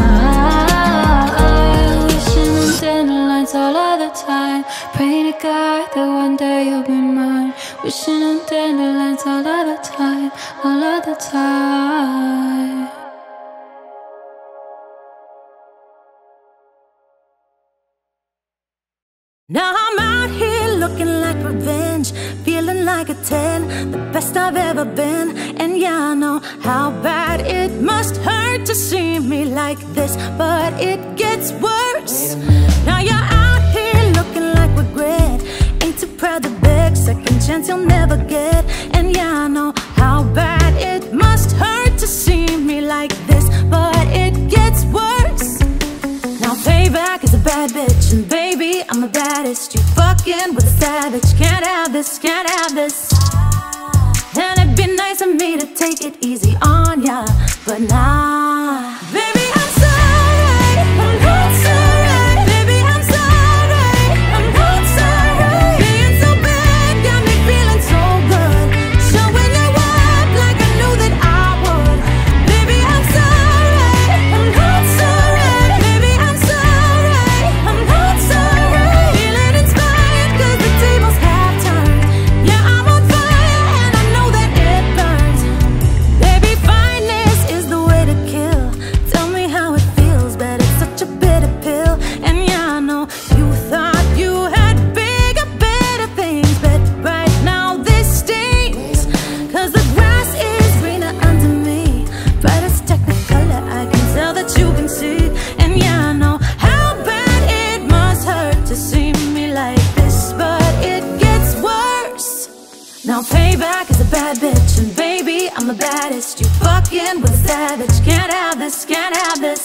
smile. Wishing on dandelions all of the time, praying to God that one day you'll be mine. Wishing on dandelions all of the time, all of the time. Now I'm out here looking like revenge, feeling like a 10, the best I've ever been. And yeah, I know how bad it must hurt to see me like this, but it gets worse. Now you're out here looking like regret, ain't too proud to beg, second chance you'll never get. And yeah, I know how bad it must hurt to see me like this, but it gets worse. Now payback is a bad bitch, and baby, I'm the baddest. You fucking with a savage, can't have this, can't have this. And it'd be nice of me to take it easy on ya, but nah. Baby, I'm sorry, I'm not sorry. Baby, I'm sorry, I'm not sorry. Being so bad got me feeling so good, showing you up like I knew that I would. Baby, I'm sorry, I'm not sorry. Baby, I'm sorry, I'm not sorry. Feeling inspired 'cause the tables have turned. Yeah, I'm on fire and I know that it burns. Baby, fineness is the way to kill. Tell me how it feels, but it's such a bitter pill. And yeah, I know you thought you had bigger, better things, but right now this stings. 'Cause the grass is greener under me, brightest technicolor, I can tell that you can see. And yeah, I know how bad it must hurt to see me like this, but it gets worse. Now payback is a bad bitch, and baby, I'm the baddest. You fucking with a savage, can't have this, can't have this.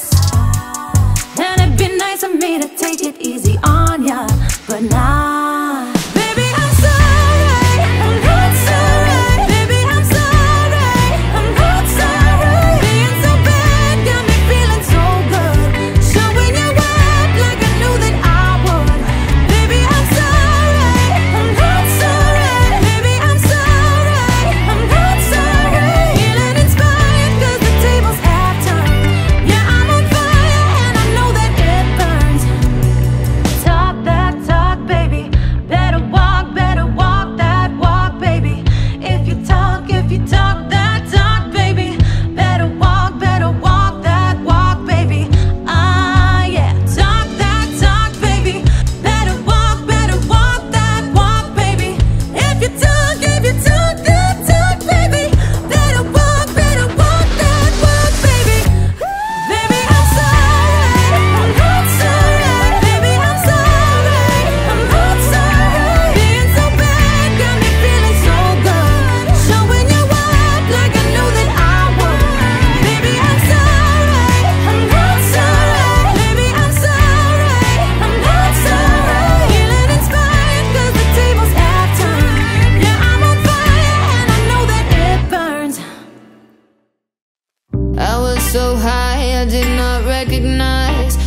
And it'd be nice of me to take it easy on ya, but nah. Baby, I'm sorry, I'm not sorry. Baby, I'm sorry, I'm not sorry. Being so bad got me feeling so good, showing you up like I knew that I would. Baby, I'm sorry, I'm not sorry. Baby, I'm sorry, I'm not sorry. Feeling inspired 'cause the tables have turned. Yeah, I'm on fire and I know that it burns. Talk that talk, baby. Better walk that walk, baby. If you talk that talk, baby. Better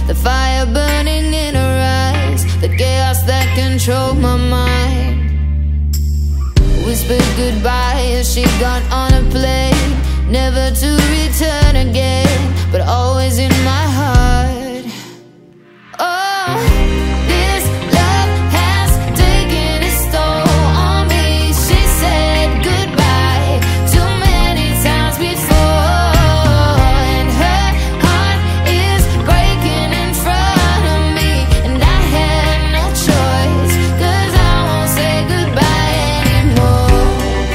the fire burning in her eyes, the chaos that controlled my mind. Whispered goodbye as she got on a plane, never to return again, but always in my heart. Oh, this love has taken its toll on me. She said goodbye too many times before, and her heart is breaking in front of me, and I had no choice, 'cause I won't say goodbye anymore.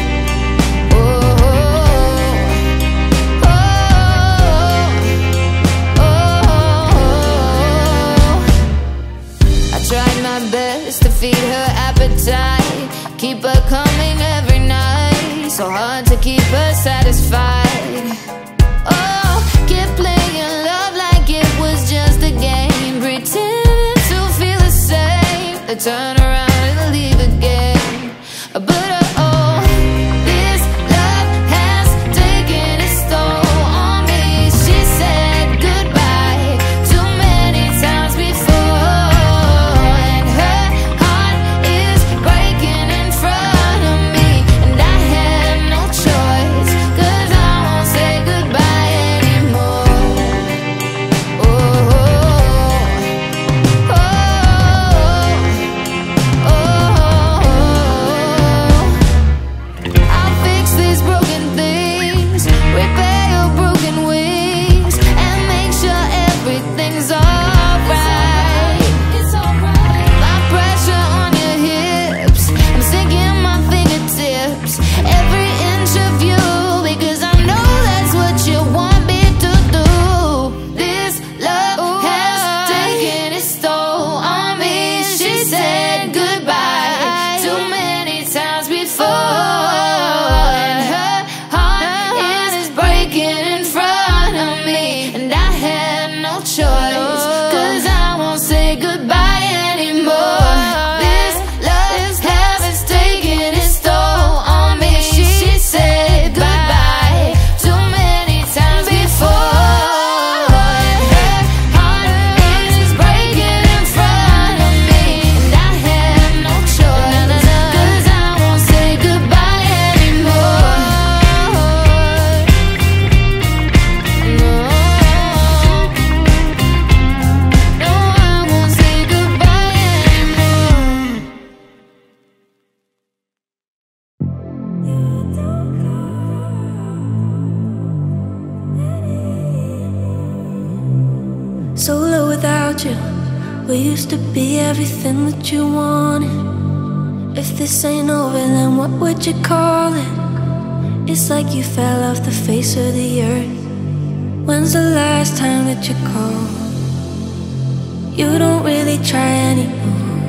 Tried my best to feed her appetite, keep her coming every night, so hard to keep her satisfied. Oh, kept playing love like it was just a game, pretending to feel the same, then turn around and leave again. But oh, this love has taken its toll on me. She said goodbye too many times before, and her heart is breaking in front of me, and I had no choice, 'cause I won't say goodbye anymore. Oh, oh, oh, oh, oh. I'll fix these broken things, repair your broken wings, and make sure everything's alright. My pressure on your hips, I'm sinking my fingertips, every inch of you, because I know that's what you want me to do. This love has taken its toll on me. She said goodbye too many times before, and her heart is breaking in front of me, and I had no choice, 'cause I won't say goodbye anymore. This love has taken its toll on me. She said goodbye too many times before, and her heart is breaking in front of me, and I had no choice, 'cause I won't say goodbye anymore. No, no, I won't say goodbye anymore. Solo without you, we used to be everything that you wanted. If this ain't over, then what would you call it? It's like you fell off the face of the earth. When's the last time that you called? You don't really try anymore.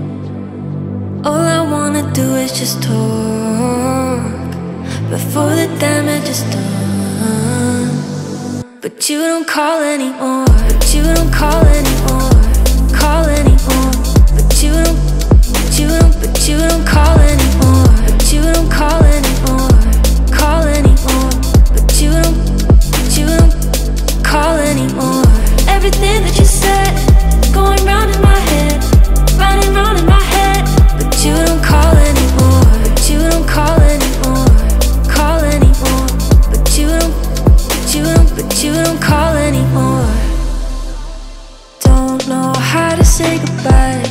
All I wanna do is just talk before the damage is done. But you don't call anymore. But you don't call anymore. Call anymore. But you don't. But you don't. But you don't call anymore. But you don't call anymore. Call anymore. But you don't. But you don't call anymore. Everything that you said going round in my head, round and round in my head. But you don't call anymore. But you don't call anymore. Call anymore. But you don't. But you don't call anymore. Don't know how to say goodbye.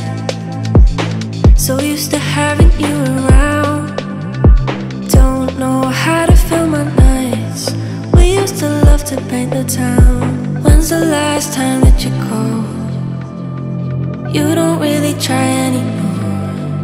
So used to having you around. Don't know how to fill my nights. We used to love to paint the town. When's the last time that you called? You don't really try anymore.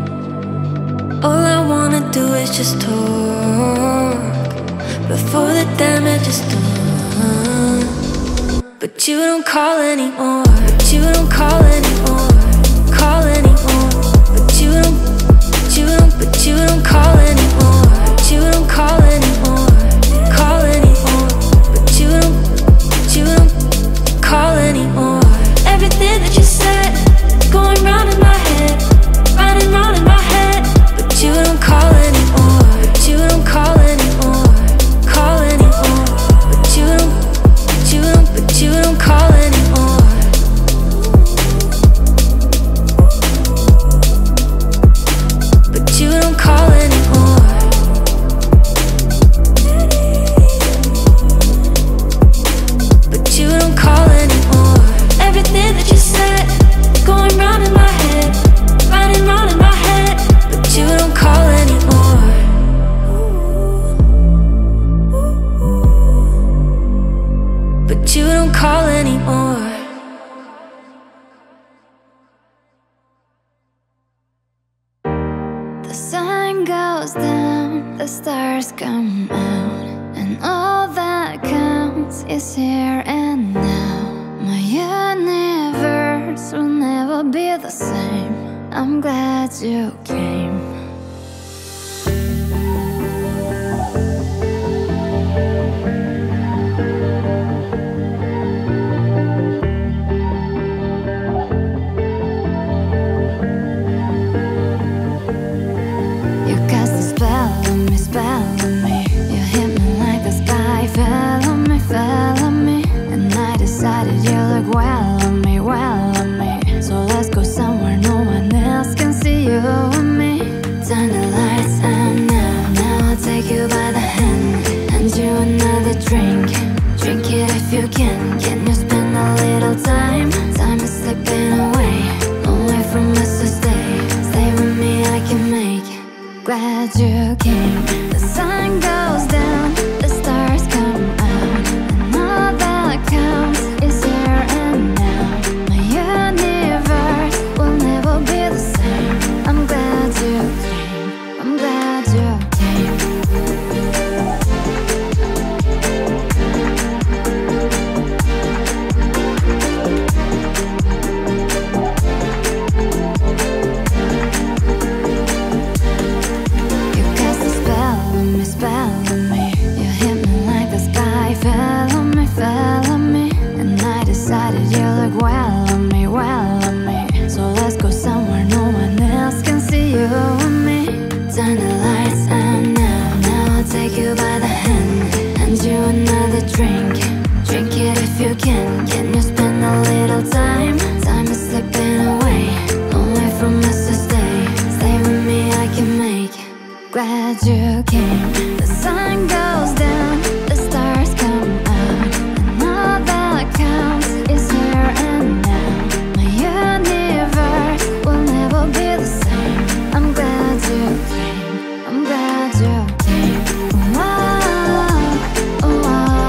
All I wanna do is just talk before the damage is done. But you don't call anymore. But you don't call anymore. Call anymore. But you don't. But you don't. But you don't call anymore. But you don't call anymore. Call anymore. But you don't. But you don't call anymore. Everything that you said going round in my head, round and round in my head. But you don't call anymore. But you don't call anymore. Call anymore. But you don't. But you don't. But you don't call anymore. call anymore. The sun goes down, the stars come out, and all that counts is here and now. My universe will never be the same. I'm glad you came. You cast a spell on me, spell on me. You hit me like the sky fell on me, fell on me. And I decided you look well on me, well on me. So let's go somewhere no one else can see you and me. Turn the lights out now, now I'll take you by the hand, hand you another drink. Drink it if you can. Can you spend a little time? Time is slipping away, away from us, so stay. Stay with me, I can make. Glad you came. The sun goes down, the stars come out, and all that counts is here and now. My universe will never be the same. I'm glad you came. I'm glad you came. You cast a spell on me, spell on me. You hit me like the sky fell on me, fell on me. And I decided you look well on me, well on me. So let's go somewhere no one else can see you and me. Turn the lights out now, now I'll take you by the hand, hand you another drink. Drink it if you can. Can you spend a little time? Time is slipping away, away from us, so stay. Stay with me, I can make. Glad you came. The sun goes down, the stars come out, and all that counts is here and now. My universe will never be the same. I'm glad you came. I'm glad you came. Oh, oh,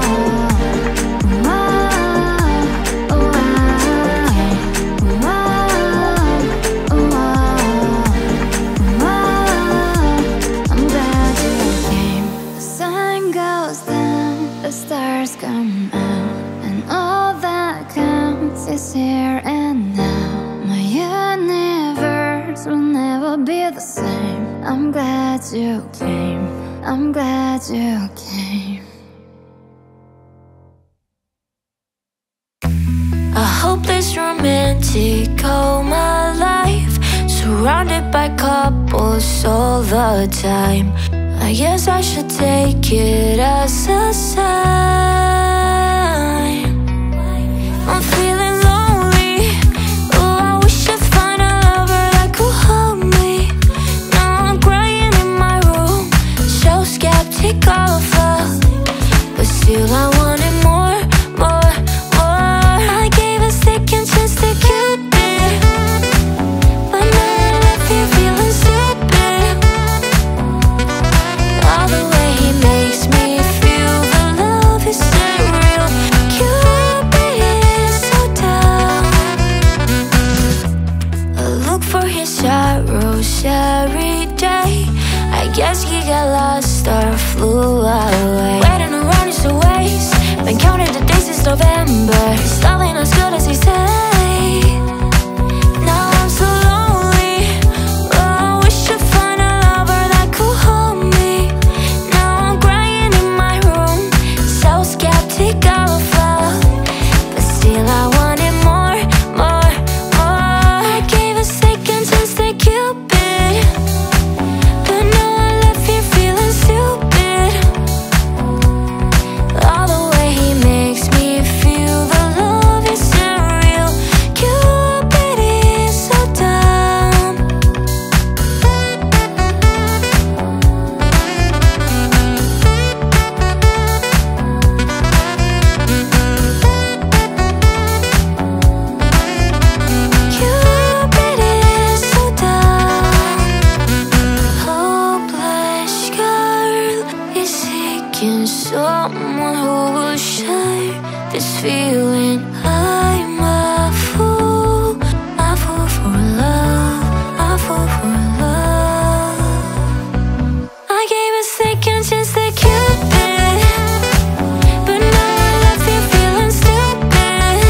oh, oh, I'm glad you came. The sun goes down, the stars come out, and all that counts is here and now. My universe will never be the same. I'm glad you came. I'm glad you came. A hopeless romantic all my life, surrounded by couples all the time. I guess I should take it as a sign. I'm feeling lonely. Oh, I wish I'd find a lover that could hold me. Now I'm crying in my room, so skeptical of love, but still I wanted more, more, more. I gave a second chance to Cupid, but now I left here feeling stupid. All the way he makes me feel, the love is surreal. Cupid is so dumb. I look for his sorrows every day. I guess he got lost or flew away. Waiting around is a waste. Been counting the days since November. He's loving as good as he say. Now I'm so lonely. Oh, I wish I'd find a lover that could hold me. Now I'm crying in my room, so skeptical of love, but still I wanted more, more, more. I gave a second chance to Cupid, but now I left here feeling stupid. All the way he makes me feel, the love is surreal. Cupid is so dumb. Cupid is so dumb. Hopeless girl is seeking someone who will share this feeling. I'm a fool for love, a fool for love. I gave a second chance to Cupid, but now I left you feeling stupid.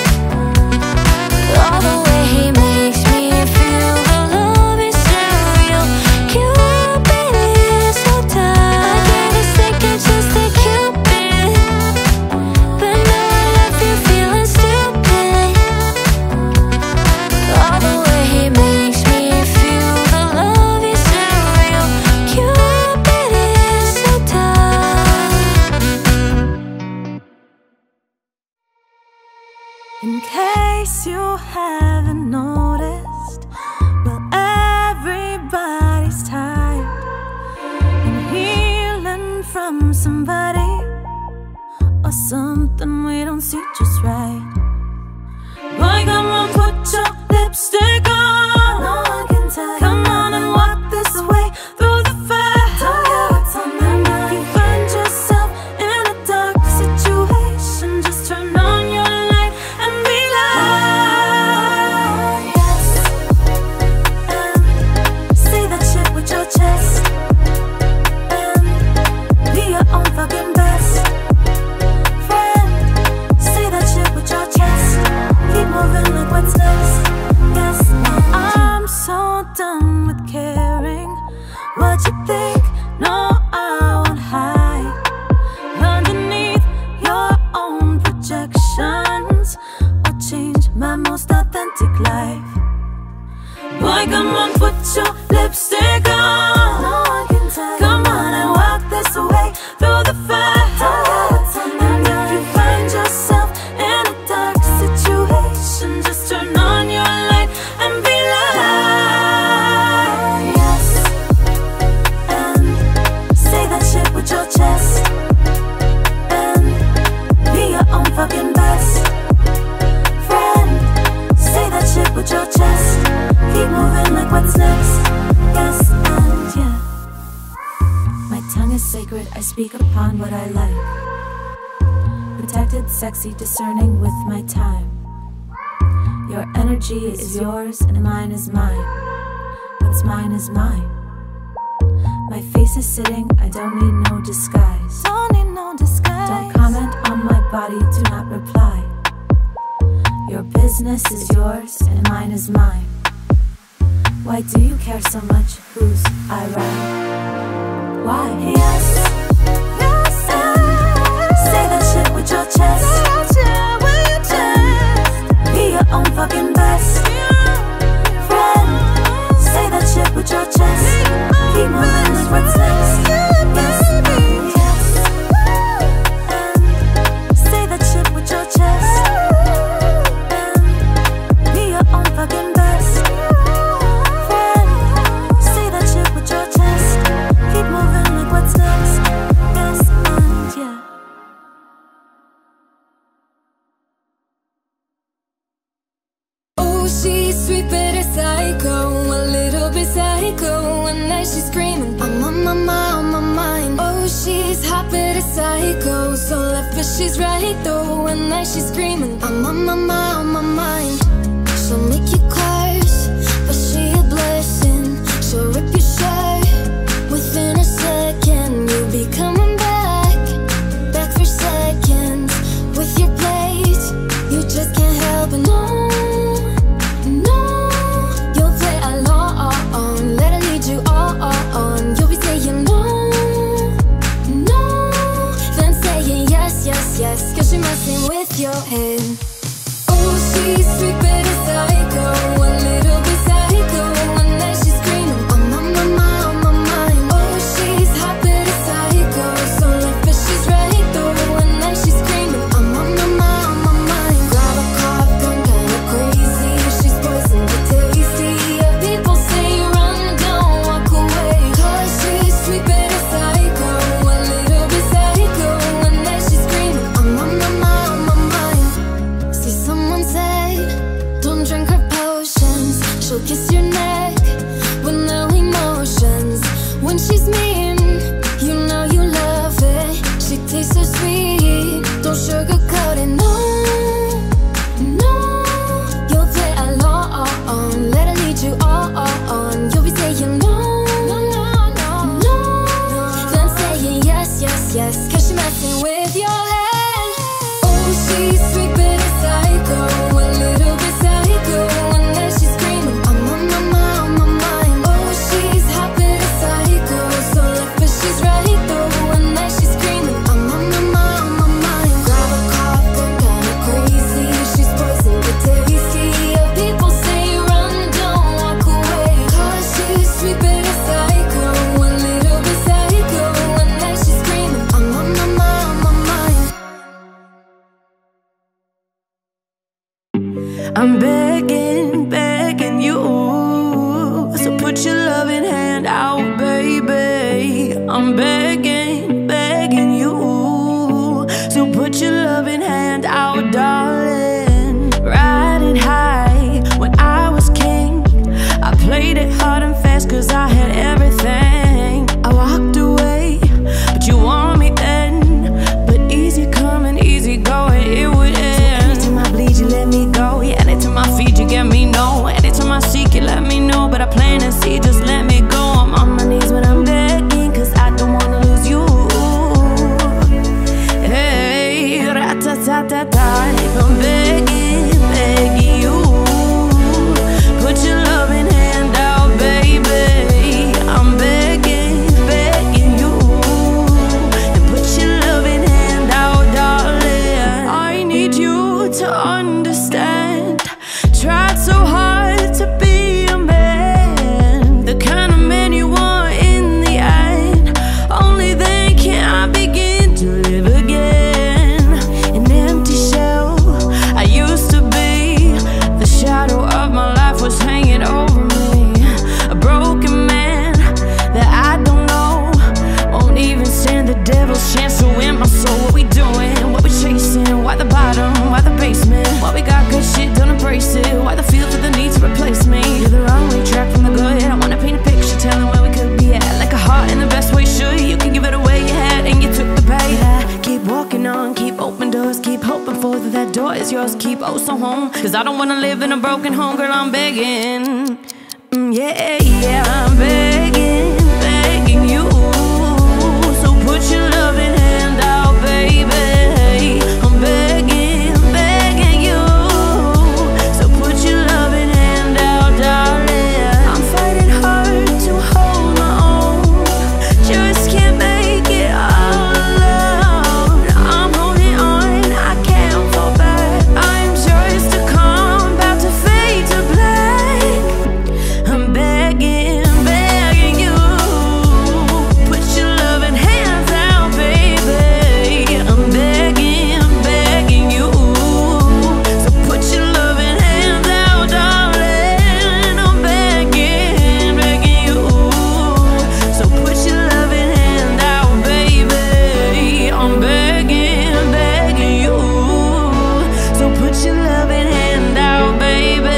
All the way he makes me feel the love is surreal. Cupid is so dumb. I gave a second chance to Cupid, but now I left you feeling stupid. All the way he makes me feel the love is surreal. Cupid is so dumb. In case you haven't noticed, well, everybody's tired and healing from somebody or something we don't see just right. Boy, come on, put your lipstick on. No one can tell. Come on and walk this way through the fire. Tell you what's on their mind. If you find yourself in a dark situation, just turn on your light and be like, yes, and say that shit with your chest, and be your own fucking best friend. Say that shit with your chest. Keep moving like what's next. Yes, I'm so done with caring what you think. No, I won't hide underneath your own projections or change my most authentic life. Boy, come on, put your lipstick on. No one can tell. Come on and walk this way through the fire. And if you find yourself in a dark situation, just turn on your light and be like, yes, and say that shit with your chest, and be your own fucking best friend. Say that shit with your chest. Keep moving like what's next. Yes, and yeah. My tongue is sacred, I speak upon what I like. Protected, sexy, discerning with my time. Your energy is yours and mine is mine. What's mine is mine. My face is sitting, I don't need no disguise. Don't need no disguise. Don't comment on my body, do not reply. Your business is yours and mine is mine. Why do you care so much who's I ride? Why? Yes, yes, say that shit with your chest. Be your own fucking best friend. Say that shit with your chest. Keep moving like what's next. Yes, yes, and say that shit with your chest. And be your own fucking best friend. Say that shit with your chest. Keep moving like what's next. Yes, and yeah. Oh, she's sweet but a psycho, a little bit psycho. One night she's screaming, I'm on my mind, on my mind. Oh, she's hot but a psycho, so left but she's right though. One night she's screaming, I'm on my mind, on my mind. She'll make you curse, but she a blessing. She'll rip your shirt within a second. You'll be coming back for seconds with your plate. You just can't help it, no. You'll play along, let her lead you on. You'll be saying no, then saying yes, yes, yes, 'cause she messing with your head. Oh, she's sweet but a psycho, a little bit psycho. One night she's screaming, I'm on my mind, on my mind. Oh, she's hot but a psycho, so left but she's right though. One night she's screaming, I'm on my mind, on my mind. Grab a cop, gun kinda crazy. She's poison but tasty. Yeah, people say run, don't walk away, 'cause she's sweet but a psycho, a little bit psycho. One night she's screaming, I'm on my mind, on my mind. See, someone said Yes, cause she's messing with your head. Oh, she's sweet but a psycho, a little bit psycho. And then she's screaming, I'm on my mind, on my mind. Oh, she's hot but a psycho, so left but she's right though. And then she's screaming, I'm on my mind, on my mind. Grab a cough, gone kinda crazy. She's poison but tasty. Yeah, people say run, don't walk away. Cause she's sweet but a psycho, a little bit psycho. And then she's screaming, I'm on my mind, on my mind. I'm begging, begging you, so put your loving hand out, baby. I'm begging, begging you, so put your loving hand out, darling. Riding high when I was king, I played it hard and fast cause I had everything. I walked away, but you want me then. But easy coming, easy going, it would end. Anytime I bleed, you let me go. Yeah, anytime I feed, you get me no. Anytime I seek, you let me know. But I plan to see, just let me go. I'm on my knees when I'm begging, cause I don't wanna lose you. Hey, ra-ta-ta-ta-ta, I'm begging, begging you. Put your loving hand out, baby. I'm begging, begging you. And put your loving hand out, darling. I need you to understand. Tried so hard to be a man, the kind of man you want in the end. Only then can I begin to live again. An empty shell I used to be. The shadow of my life was hanging over me. A broken man that I don't know, won't even stand the devil's chance to win my soul. What we doing? What we chasing? Why the bottom? Why the basement? Why we got good shit, don't embrace it? Why the feel for the need to replace me? You're the wrong way, track from the good. I wanna paint a picture, telling where we could be at. Like a heart in the best way, sure. You can give it away, you had, and you took the bait. I keep walking on, keep open doors, keep hoping for that door is yours. Keep oh so home, cause I don't wanna live in a broken home, girl, I'm begging. Yeah, yeah, I'm begging, begging you. So put your loving hand out, baby. I'm begging, begging you. So put your loving hand out, darling. I'm fighting hard to hold my own, just can't make it all alone. I'm holding on, I can't fall back. I'm just a calm, about to fade to black. I'm begging, begging you. Put your loving hands out, baby. I'm begging, begging you. So put your loving hands out, darling. I'm begging, begging you. So put your loving hand out, baby. I'm begging, begging you. So put your loving hand out, baby.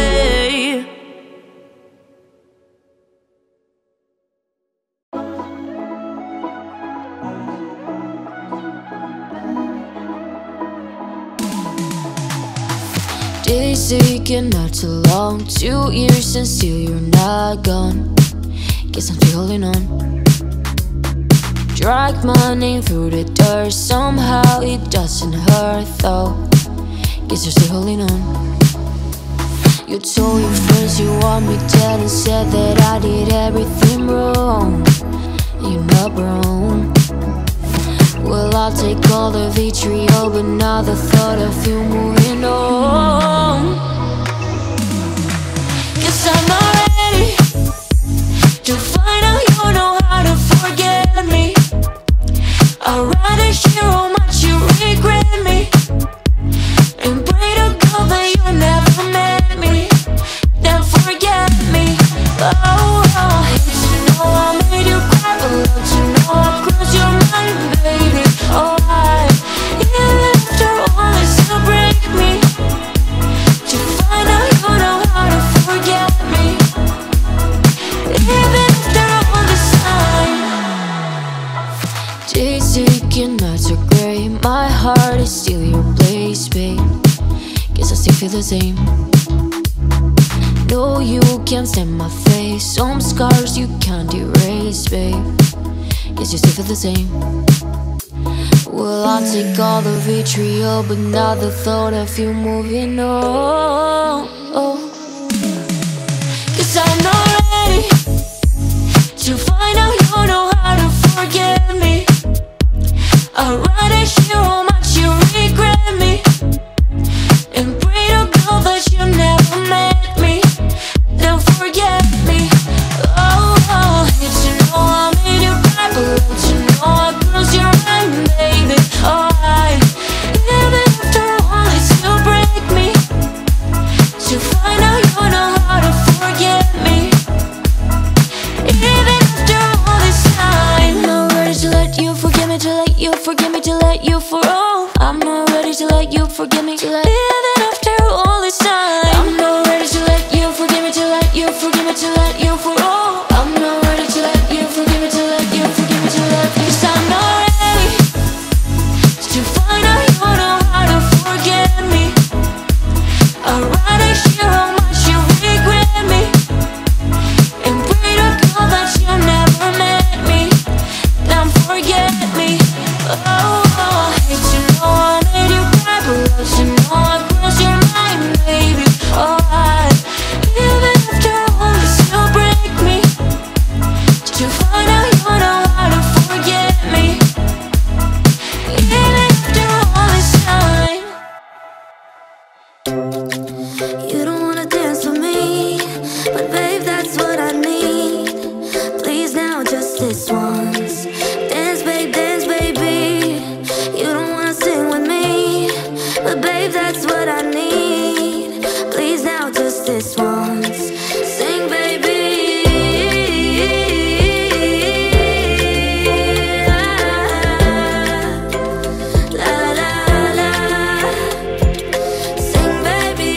Days taking not too long, 2 years and still you're not gone. Guess I'm still holding on. Drag my name through the dirt, somehow it doesn't hurt though. Guess you're still holding on. You told your friends you want me dead and said that I did everything wrong. And you're not wrong. Well, I'll take all the vitriol, but now the thought of you moving on. Guess I'm not ready to find out you know how to forget me. I'd rather hear how much you regret me and pray to God that you never met me than forget me. Oh, you know I made you cry, but love to know I crossed your mind, baby. Oh, even after all this to break me, to find out you know how to forget me. Even after all this time, days taking, nights are gray. My heart is still your place, babe. Guess I still feel the same. No, you can't stand my face. Some scars you can't erase, babe. Guess you still feel the same. music, all the vitriol, but not the thought of you moving on. Cause I'm not ready to find out you know how to forget me. I'd rather hear how much you regret me and pray to God that you never met me. Don't forget me. Oh, did you know I made you cry? But don't you know I crossed your mind, baby? Alright, even after all, it still break me to find out you know how to forget me. Even after all this time, I'm not ready to let you forget me, to let you forget me, to let you for all. I'm not ready to let you forget me, to let even after all this time. I'm not ready to let you forget me, to let you forget me, to let you for all. I'm not ready to let you forget me, to let you forget me, to let you. Cause I'm not ready to find out you know how to forget me. I'd rather hear how much you regret me and pray to God that you never met me. Don't forget me. Oh, did you know I made you cry? But don't you know I crossed your mind, baby? Alright, even after all, it still break me to find out you know how to forget me. Even after all this time. You don't wanna dance with me, but babe, that's what I need. Please now, just this once. Dance, baby. You don't wanna sing with me, but babe, that's what I need. Please now, just this once. Sing, baby. La la la la. Sing, baby.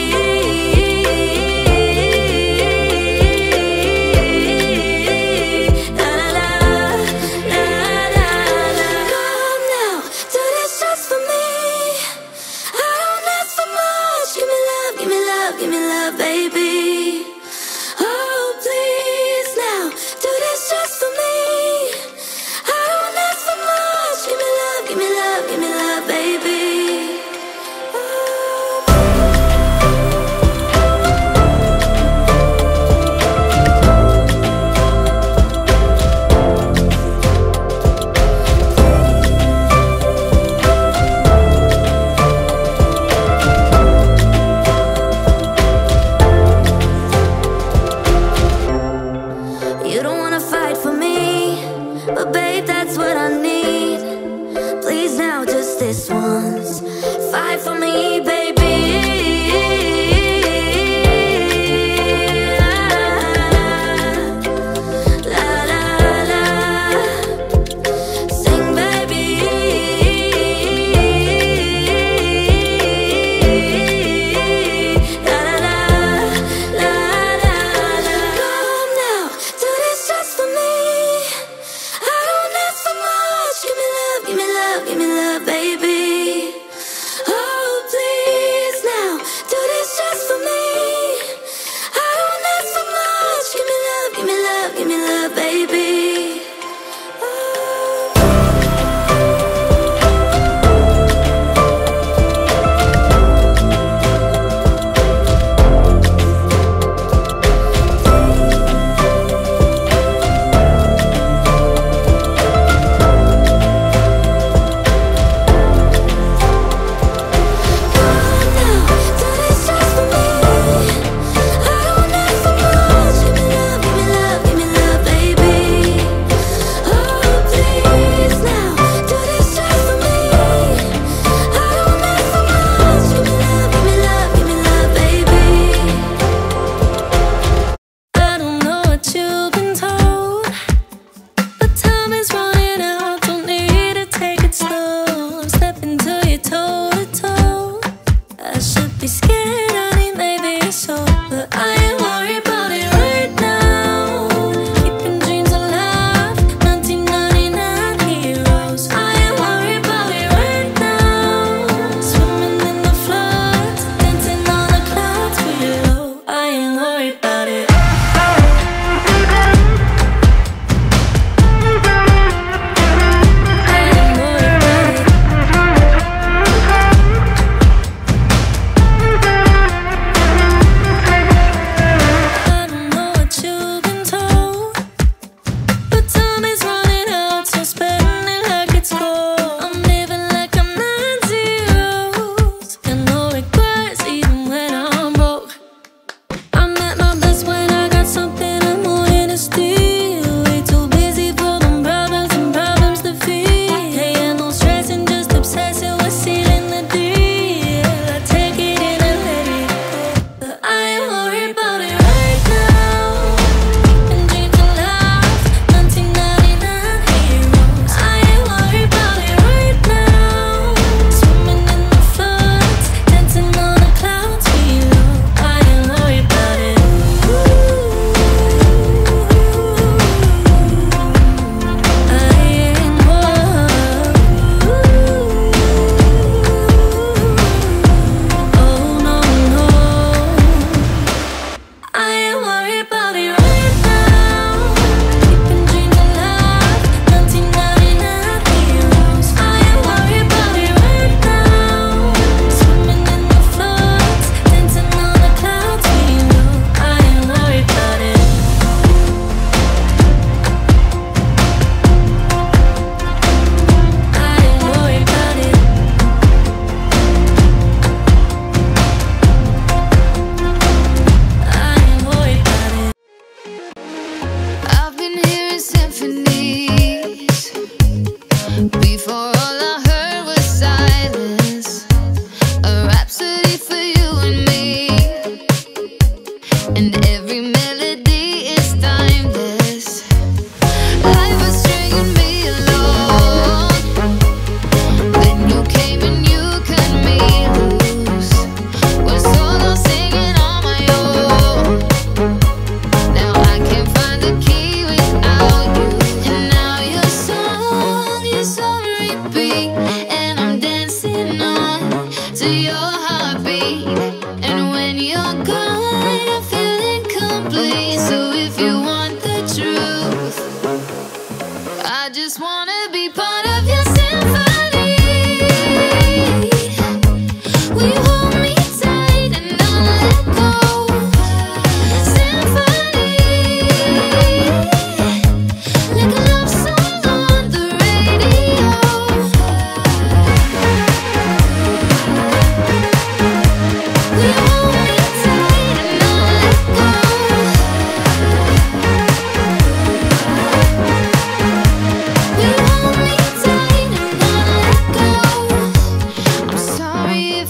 La la la la la. Come now, do this just for me. I don't ask for much. Give me love, give me love, give me love, baby. Oh, please now, do this just for me. I don't ask for much. Give me love, give me love, give me love, baby. You don't wanna fight for me, but babe, that's what I need. Please now, just this once. Fight for me, baby. La la la. Sing, baby. La la la la la. Come now, do this just for me. I don't ask for much. Give me love, give me love, give me love, baby. Oh, please.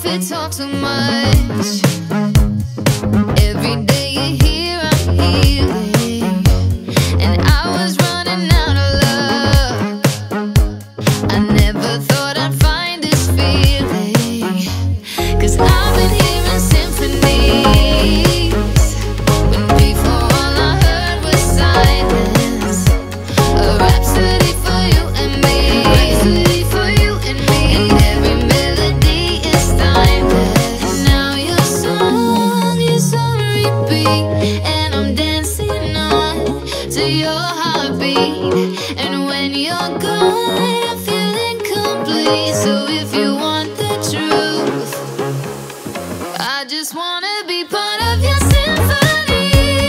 we talk too much. Every day you're here, I'm healing, and I was running out of love. I never thought I'd find this feeling, 'cause I've been hearing symphonies, when before all I heard was silence. A rhapsody for you and me, rhapsody for you and me, and every melody is timeless. Now your song is on repeat, and I'm dancing on to your heartbeat. And when you're gone, I'm feeling complete. So if you want the truth, I just wanna be part of your symphony.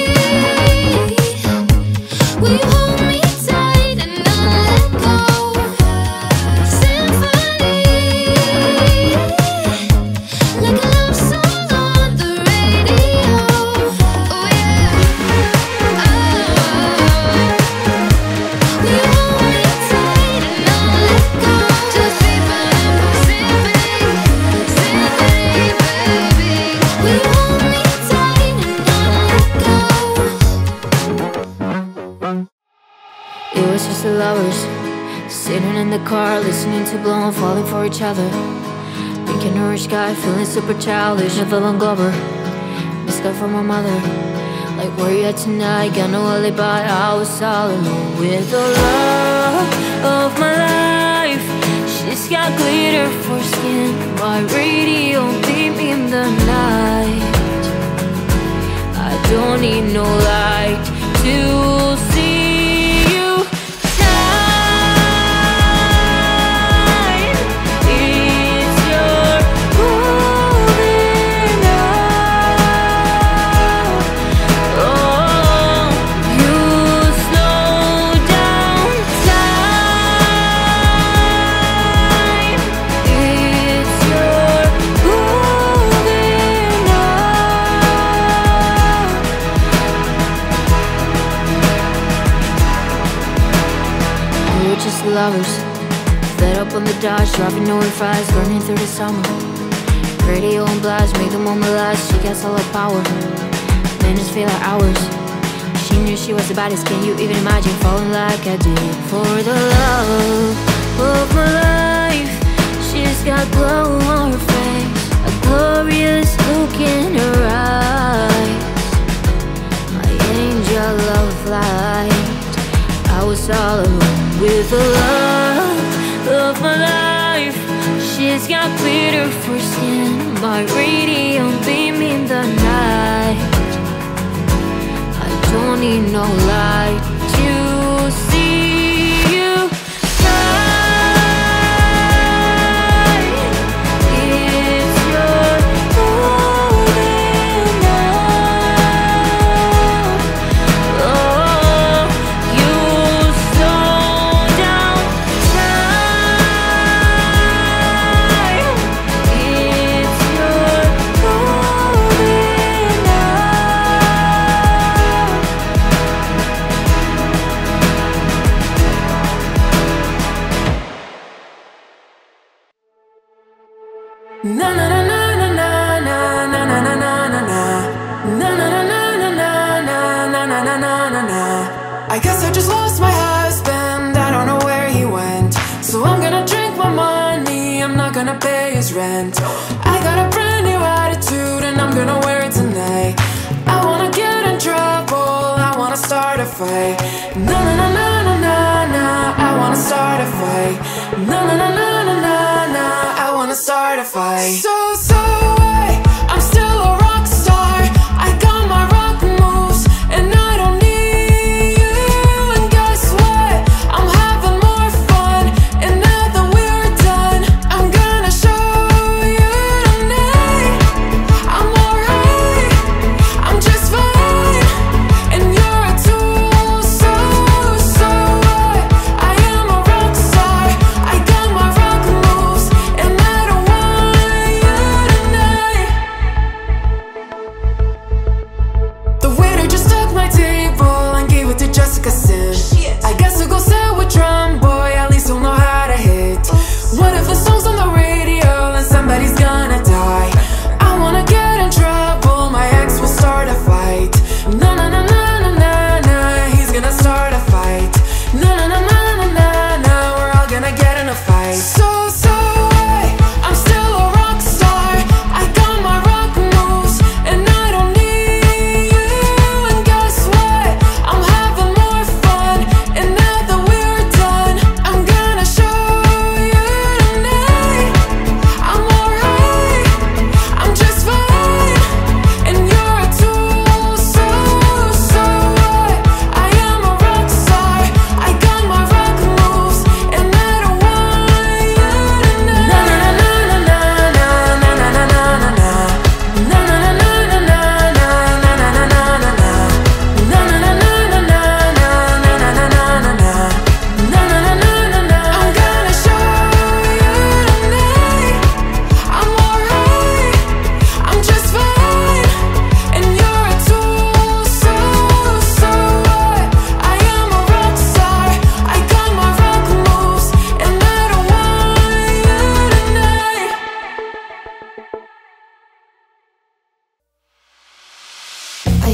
Will you hold me tight and not let go? Symphony, like a love song on the radio. Oh yeah. Will you hold me tight and not let go? Just be part of my symphony, symphony, baby. Will you hold me tight and not let go? It was just the lovers sitting in the car, listening to Blow and falling for each other. Thinking orange sky, feeling super childish. I fell on Glover, this guy from my mother. Like, where you at tonight? Got no alibi. I was all alone with the love of my life. She's got glitter for skin. My radio beat me in the night. I don't need no light to see you shine. It's your golden hour. Oh, you slow down time. It's your golden hour. We were just lovers, fed up on the Dodge, driving nowhere fast, burning through the summer. Radio on blast, make the moment last. She gets all the power, minutes feel like hours. She knew she was the baddest. Can you even imagine falling like I did for the love of my life? She's got glow on her face, a glorious look in her eyes. My angel of light, I was all alone with the love of my life. She's got glitter for skin. My radio beam in the night. I don't need no light to see you shine. It's your golden hour. Oh, you slow down time. It's your golden hour. Na na na na na na na na na na na na na. Na na na na na na na na na na na na. I guess I just lost my husband, I don't know where he went. So I'm gonna drink my money, I'm not gonna pay his rent. I got a brand new attitude and I'm gonna wear it tonight. I wanna get in trouble, I wanna start a fight. Na na na na na na na. I wanna start a fight. Na na na na na na na. I wanna start a fight. So I'm still a rock star. I got my rock moves and I don't need you. And guess what? I'm having more fun. And now that we're done, I'm gonna show you tonight. I'm alright, I'm just fine. And you're a tool, so what? I am a rock star. I got my rock moves and I don't want you.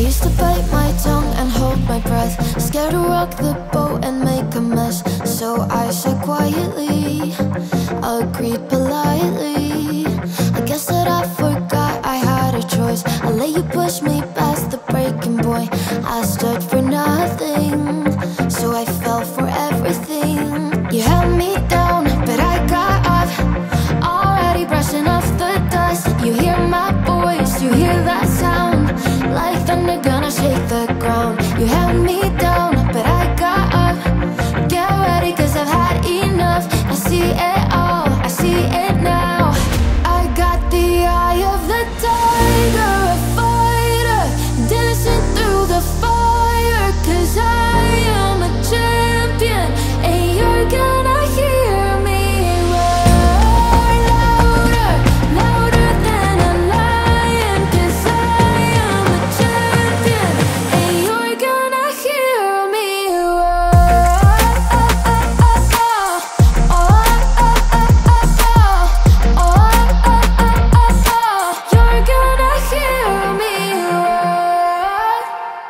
used to bite my tongue and hold my breath, scared to rock the boat and make a mess. So I said quietly, agreed politely. I guess that I forgot I had a choice. I let you push me past the breaking point. I stood for nothing, so I fell for everything. You held me down, but I got up, already brushing off the dust. You hear my voice, you hear that sound, like thunder gonna shake the ground. You held me down, but I got up. Get ready, cause I've had enough. I see it all, I see it now. I got the eye of the tiger, a fighter, dancing through the fire. Cause I am a champion, and you're gonna hear me roar louder, louder than a lion. Cause I am a champion, and you're gonna hear me roar. You're gonna hear me roar.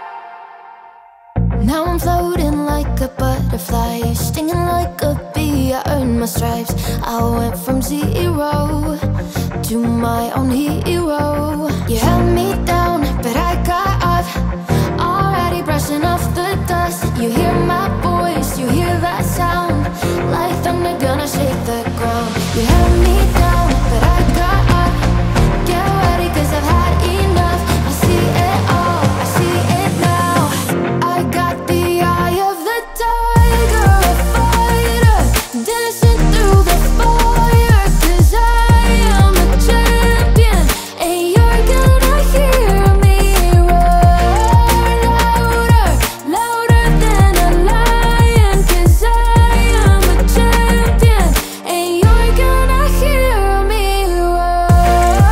Now I'm floating like a butterfly, stinging like a bee. I earned my stripes. I went from zero to my own hero. You held me down, but I got up, already brushing off the dust. You hear my voice, you hear that sound, like thunder gonna shake the ground. You held me down, but I got up. Get ready, cause I've had enough. I see it all, I see it now. I got the eye of the tiger, a fighter, dancing through the fire. Cause I am a champion, and you're gonna hear me roar louder, louder than a lion. Cause I am a champion, and you're gonna hear me roar.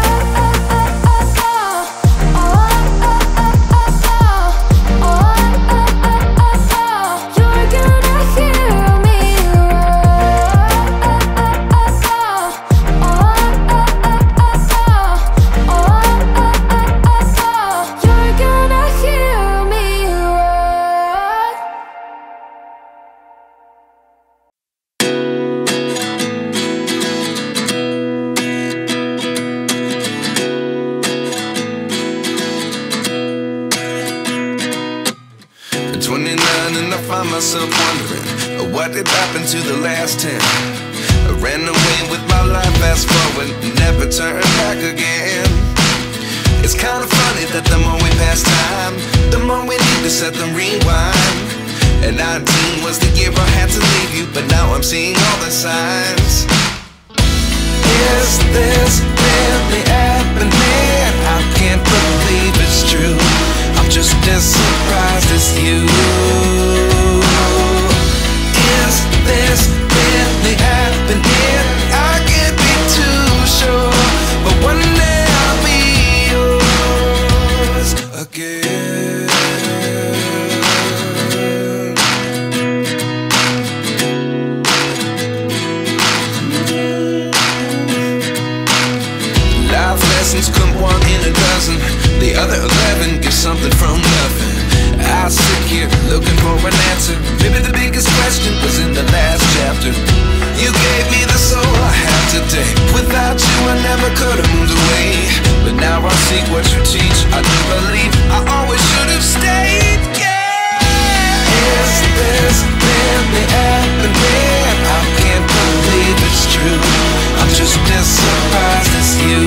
You're gonna hear me You're gonna hear me roar. At 29 and I find myself wondering what did happen to the last 10. I ran away with my life, fast forward, never turn back again. It's kind of funny that the more we pass time, the more we need to set the rewind. And 19 was the year I had to leave you, but now I'm seeing all the signs. Is this really happening? I can't believe it's true. I'm just as surprised as you. Is this really happening? I can't be too sure, but one day I'll be yours again. Life lessons come one in a dozen. The other 11 give something from nothing. I sit here looking for an answer. Maybe the biggest question was in the last chapter. You gave me the soul I have today. Without you I never could have moved away. But now I see what you teach. I do believe I always should have stayed. Yeah. Is this really happening? I can't believe it's true. I'm just as surprised as you.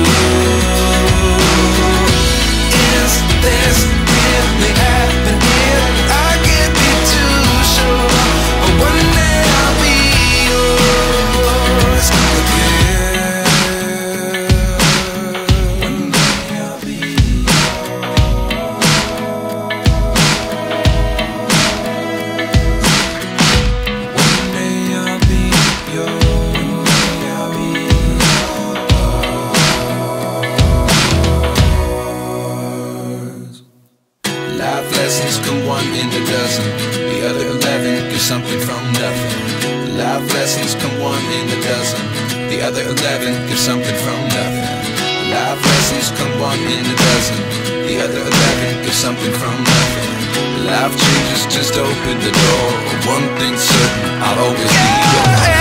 Is this really happening? I can't be too sure, but one day I'll be yours again. One day I'll be One day I'll be yours. Life lessons come one in a dozen. The other 11 give something from nothing. Life lessons come one in a dozen. The other 11 give something from nothing. Life lessons come one in a dozen. the other 11 get something from nothing. Life changes, just open the door. One thing's certain, I'll always be yours.